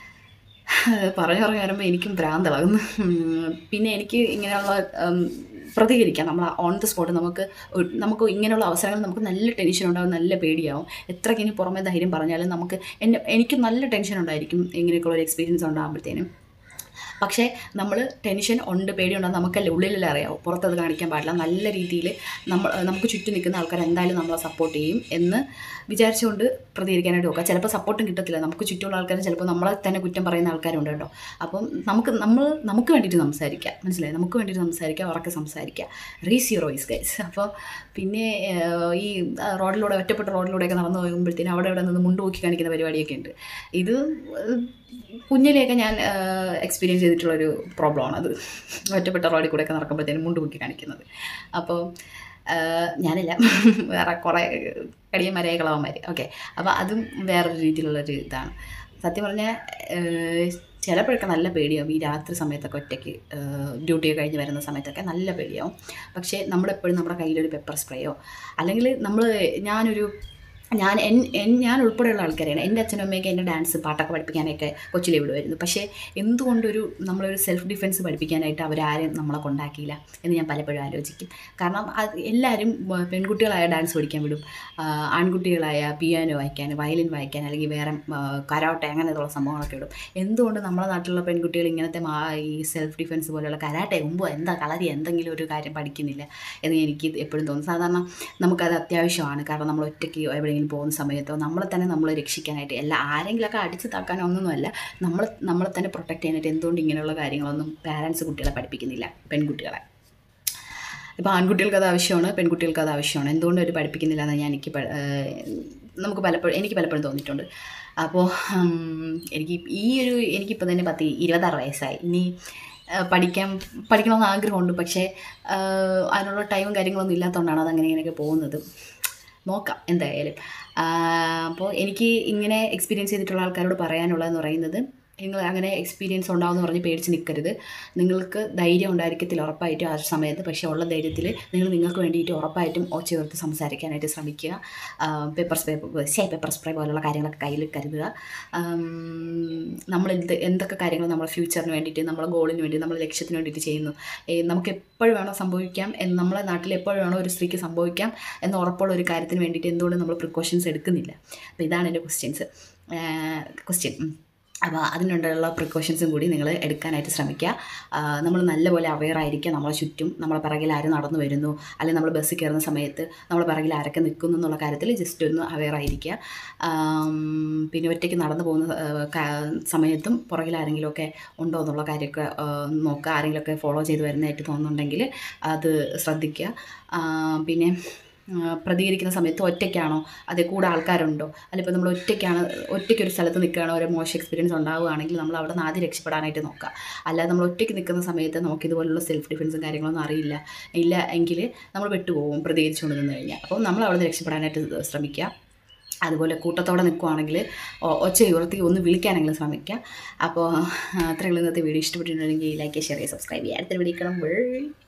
പറഞ്ഞു പറഞ്ഞു വരുമ്പോൾ എനിക്കും ഭ്രാന്തളകുന്നു. പിന്നെ എനിക്ക് ഇങ്ങനെയുള്ള പ്രതികരിക്കാം. നമ്മൾ ഓൺ ദ സ്പോട്ട് നമുക്ക് നമുക്ക് ഇങ്ങനെയുള്ള അവസരങ്ങൾ നമുക്ക് നല്ല ടെൻഷൻ ഉണ്ടാകും, നല്ല പേടിയാവും. എത്രയ്ക്ക് ഇനി പുറമെ ധൈര്യം പറഞ്ഞാലും നമുക്ക് എന്നെ എനിക്ക് നല്ല ടെൻഷൻ ഉണ്ടായിരിക്കും ഇങ്ങനെയൊക്കെയുള്ള ഒരു എക്സ്പീരിയൻസ് ഉണ്ടാകുമ്പോഴത്തേനും. പക്ഷേ നമ്മൾ ടെൻഷൻ ഉണ്ട്, പേടിയുണ്ടെന്ന് നമുക്കല്ലേ ഉള്ളിലല്ലേ അറിയാവും, പുറത്തത് കാണിക്കാൻ പാടില്ല. നല്ല രീതിയിൽ നമ്മൾ നമുക്ക് ചുറ്റും നിൽക്കുന്ന ആൾക്കാർ എന്തായാലും നമ്മളെ സപ്പോർട്ട് ചെയ്യും എന്ന് വിചാരിച്ചുകൊണ്ട് പ്രതികരിക്കാനായിട്ട് നോക്കുക. ചിലപ്പോൾ സപ്പോർട്ടും കിട്ടത്തില്ല. നമുക്ക് ചുറ്റുമുള്ള ആൾക്കാർ ചിലപ്പോൾ നമ്മളെ തന്നെ കുറ്റം പറയുന്ന ആൾക്കാരുണ്ട് കേട്ടോ. അപ്പം നമുക്ക് നമ്മൾ നമുക്ക് വേണ്ടിയിട്ട് സംസാരിക്കുക, മനസ്സിലായി, നമുക്ക് വേണ്ടിയിട്ട് സംസാരിക്കുക, ഉറക്കെ സംസാരിക്കുക, റീസ് യുവർ വോയിസ് ഗൈസ്. അപ്പോൾ പിന്നെ ഈ റോഡിലൂടെ ഒറ്റപ്പെട്ട റോഡിലൂടെയൊക്കെ നടന്നു പോകുമ്പോഴത്തേനും അവിടെ അവിടെ നിന്ന് മുണ്ട് നോക്കി കാണിക്കുന്ന പരിപാടിയൊക്കെ ഉണ്ട്. ഇത് കുഞ്ഞിലെയൊക്കെ ഞാൻ എക്സ്പീരിയൻസ് ചെയ്തിട്ടുള്ളൊരു പ്രോബ്ലമാണ് അത്, ഒറ്റപ്പെട്ട റോഡിൽ കൂടെയൊക്കെ നടക്കുമ്പോഴത്തേനും മുണ്ട് നോക്കി കാണിക്കുന്നത്. അപ്പോൾ ഞാനില്ല, വേറെ കുറേ കടിയന്മാരായ കളവന്മാർ. ഓക്കെ, അപ്പോൾ അതും വേറൊരു രീതിയിലുള്ളൊരു ഇതാണ്. സത്യം പറഞ്ഞാൽ ചിലപ്പോഴൊക്കെ നല്ല പേടിയാവും ഈ രാത്രി സമയത്തൊക്കെ ഒറ്റയ്ക്ക് ഡ്യൂട്ടിയൊക്കെ കഴിഞ്ഞ് വരുന്ന സമയത്തൊക്കെ നല്ല പേടിയാവും. പക്ഷേ നമ്മളെപ്പോഴും നമ്മുടെ കയ്യിലൊരു പെപ്പർ സ്പ്രേയോ അല്ലെങ്കിൽ നമ്മൾ ഞാനൊരു ഞാൻ എൻ എൻ ഞാൻ ഉൾപ്പെടെയുള്ള ആൾക്കാരാണ്. എൻ്റെ അച്ഛനും അമ്മയൊക്കെ എൻ്റെ ഡാൻസ് പാട്ടൊക്കെ പഠിപ്പിക്കാനൊക്കെ കൊച്ചിലെ വിടുമായിരുന്നു. പക്ഷേ എന്തുകൊണ്ടൊരു നമ്മളൊരു സെൽഫ് ഡിഫെൻസ് പഠിപ്പിക്കാനായിട്ട് അവരാരും നമ്മളെ കൊണ്ടാക്കിയില്ല എന്ന് ഞാൻ പലപ്പോഴും ആലോചിക്കും. കാരണം അത് എല്ലാവരും പെൺകുട്ടികളായ ഡാൻസ് പഠിക്കാൻ വിടും, ആൺകുട്ടികളായ പിയാനോ വായിക്കാൻ, വയലിൻ വായിക്കാൻ, അല്ലെങ്കിൽ വേറെ കരാട്ടെ അങ്ങനെയുള്ള സംഭവങ്ങളൊക്കെ വിടും. എന്തുകൊണ്ട് നമ്മുടെ നാട്ടിലുള്ള പെൺകുട്ടികൾ ഇങ്ങനത്തെ ഈ സെൽഫ് ഡിഫെൻസ് പോലെയുള്ള കരാട്ടെ മുമ്പോ എന്താ കളരി എന്തെങ്കിലും ഒരു കാര്യം പഠിക്കുന്നില്ല എന്ന് എനിക്ക് എപ്പോഴും തോന്നും. സാധാരണ നമുക്കത് അത്യാവശ്യമാണ്. കാരണം നമ്മൾ ഒറ്റയ്ക്ക് എവിടെയെങ്കിലും പോകുന്ന സമയത്തോ നമ്മളെ തന്നെ നമ്മൾ രക്ഷിക്കാനായിട്ട്, എല്ലാ ആരെങ്കിലുമൊക്കെ അടിച്ച് താക്കാനോ ഒന്നുമല്ല, നമ്മൾ നമ്മളെ തന്നെ പ്രൊട്ടക്റ്റ് ചെയ്യാനായിട്ട് എന്തുകൊണ്ട് ഇങ്ങനെയുള്ള കാര്യങ്ങളൊന്നും പാരൻസ് കുട്ടികളെ പഠിപ്പിക്കുന്നില്ല, പെൺകുട്ടികളെ. ഇപ്പോൾ ആൺകുട്ടികൾക്ക് അത് ആവശ്യമാണ്, പെൺകുട്ടികൾക്ക് അത് ആവശ്യമാണ്, എന്തുകൊണ്ട് അവർ പഠിപ്പിക്കുന്നില്ല എന്ന് ഞാൻ എനിക്ക് നമുക്ക് പലപ്പോഴും എനിക്ക് പലപ്പോഴും തോന്നിയിട്ടുണ്ട്. അപ്പോൾ എനിക്ക് ഈ ഒരു എനിക്കിപ്പോൾ തന്നെ പത്ത് ഇരുപത്താറ് വയസ്സായി. ഇനി പഠിക്കാൻ പഠിക്കണമെന്ന് ആഗ്രഹമുണ്ട്. പക്ഷേ അതിനുള്ള ടൈമും കാര്യങ്ങളൊന്നും ഇല്ലാത്തതുകൊണ്ടാണ് അതങ്ങനെ ഇങ്ങനെയൊക്കെ പോകുന്നത്. നോക്കാം എന്തായാലും. അപ്പോൾ എനിക്ക് ഇങ്ങനെ എക്സ്പീരിയൻസ് ചെയ്തിട്ടുള്ള ആൾക്കാരോട് പറയാനുള്ളതെന്ന് പറയുന്നത്, നിങ്ങൾ അങ്ങനെ എക്സ്പീരിയൻസ് ഉണ്ടാവുമെന്ന് പറഞ്ഞ് പേടിച്ച് നിൽക്കരുത്. നിങ്ങൾക്ക് ധൈര്യം ഉണ്ടായിരിക്കത്തില്ല ഉറപ്പായിട്ടും ആ സമയത്ത്. പക്ഷേ ഉള്ള ധൈര്യത്തിൽ നിങ്ങൾ നിങ്ങൾക്ക് വേണ്ടിയിട്ട് ഉറപ്പായിട്ടും ഒച്ച ഉയർത്തി സംസാരിക്കാനായിട്ട് ശ്രമിക്കുക. പേപ്പർ സ്പ്രേ ശേ പേപ്പർ സ്പ്രേ പോലുള്ള കാര്യങ്ങളൊക്കെ കയ്യിൽ കരുതുക. നമ്മൾ എന്ത് എന്തൊക്കെ കാര്യങ്ങൾ നമ്മുടെ ഫ്യൂച്ചറിന് വേണ്ടിയിട്ട്, നമ്മുടെ ഗോളിന് വേണ്ടി, നമ്മുടെ ലക്ഷ്യത്തിന് വേണ്ടിയിട്ട് ചെയ്യുന്നു. നമുക്ക് എപ്പോഴും വേണോ സംഭവിക്കാം എന്ന്, നമ്മളെ നാട്ടിൽ എപ്പോഴും വേണോ ഒരു സ്ത്രീക്ക് സംഭവിക്കാം എന്ന് ഉറപ്പുള്ള ഒരു കാര്യത്തിന് വേണ്ടിയിട്ട് എന്തുകൊണ്ട് നമ്മൾ പ്രിക്കോഷൻസ് എടുക്കുന്നില്ല? അപ്പോൾ ഇതാണ് എൻ്റെ ക്വസ്റ്റ്യൻസ് ക്വസ്റ്റ്യൻ അപ്പോൾ അതിനുള്ള പ്രിക്കോഷൻസും കൂടി നിങ്ങൾ എടുക്കാനായിട്ട് ശ്രമിക്കുക. നമ്മൾ നല്ലപോലെ അവെയർ ആയിരിക്കുക. നമ്മളെ ചുറ്റും നമ്മളെ പിറകിൽ ആര് നടന്നു വരുന്നു, അല്ലെങ്കിൽ നമ്മൾ ബസ്സിൽ കയറുന്ന സമയത്ത് നമ്മളെ പിറകിൽ ആരൊക്കെ നിൽക്കുന്നു എന്നുള്ള കാര്യത്തിൽ ജസ്റ്റ് ഒന്ന് അവെയർ ആയിരിക്കുക. പിന്നെ ഒറ്റയ്ക്ക് നടന്നു പോകുന്ന സമയത്തും പുറകിൽ ആരെങ്കിലുമൊക്കെ ഉണ്ടോ എന്നുള്ള കാര്യമൊക്കെ നോക്കുക. ആരെങ്കിലുമൊക്കെ ഫോളോ ചെയ്ത് വരുന്നതായിട്ട് തോന്നുന്നുണ്ടെങ്കിൽ അത് ശ്രദ്ധിക്കുക. പിന്നെ പ്രതികരിക്കുന്ന സമയത്ത് ഒറ്റയ്ക്കാണോ, അതേ കൂടെ ആൾക്കാരുണ്ടോ, അല്ലെങ്കിൽ നമ്മൾ ഒറ്റയ്ക്കാണ് ഒറ്റയ്ക്കൊരു സ്ഥലത്ത് നിൽക്കുകയാണോ, ഒരു മോശം എക്സ്പീരിയൻസ് ഉണ്ടാവുകയാണെങ്കിൽ നമ്മൾ അവിടെ നിന്ന് ആദ്യം രക്ഷപ്പെടാനായിട്ട് നോക്കുക. അല്ലാതെ നമ്മൾ ഒറ്റയ്ക്ക് നിൽക്കുന്ന സമയത്ത് നമുക്ക് ഇതുപോലുള്ള സെൽഫ് ഡിഫെൻസും കാര്യങ്ങളൊന്നും അറിയില്ല ഇല്ല എങ്കിൽ നമ്മൾ വിട്ടുപോകും പ്രതികരിച്ചുകൊണ്ട് നിന്ന് കഴിഞ്ഞാൽ. അപ്പോൾ നമ്മൾ അവിടെ നിന്ന് രക്ഷപ്പെടാനായിട്ട് ശ്രമിക്കുക. അതുപോലെ കൂട്ടത്തോടെ നിൽക്കുകയാണെങ്കിൽ ഒച്ച ഉയർത്തി ഒന്ന് വിളിക്കാനെങ്കിലും ശ്രമിക്കുക. അപ്പോൾ അത്രയുള്ള ഇന്നത്തെ വീഡിയോ ഇഷ്ടപ്പെട്ടിട്ടുണ്ടെങ്കിൽ ലൈക്ക്, ഷെയർ, സബ്സ്ക്രൈബ് ചെയ്യുക. അടുത്ത വീഡിയോ കാണുമ്പോൾ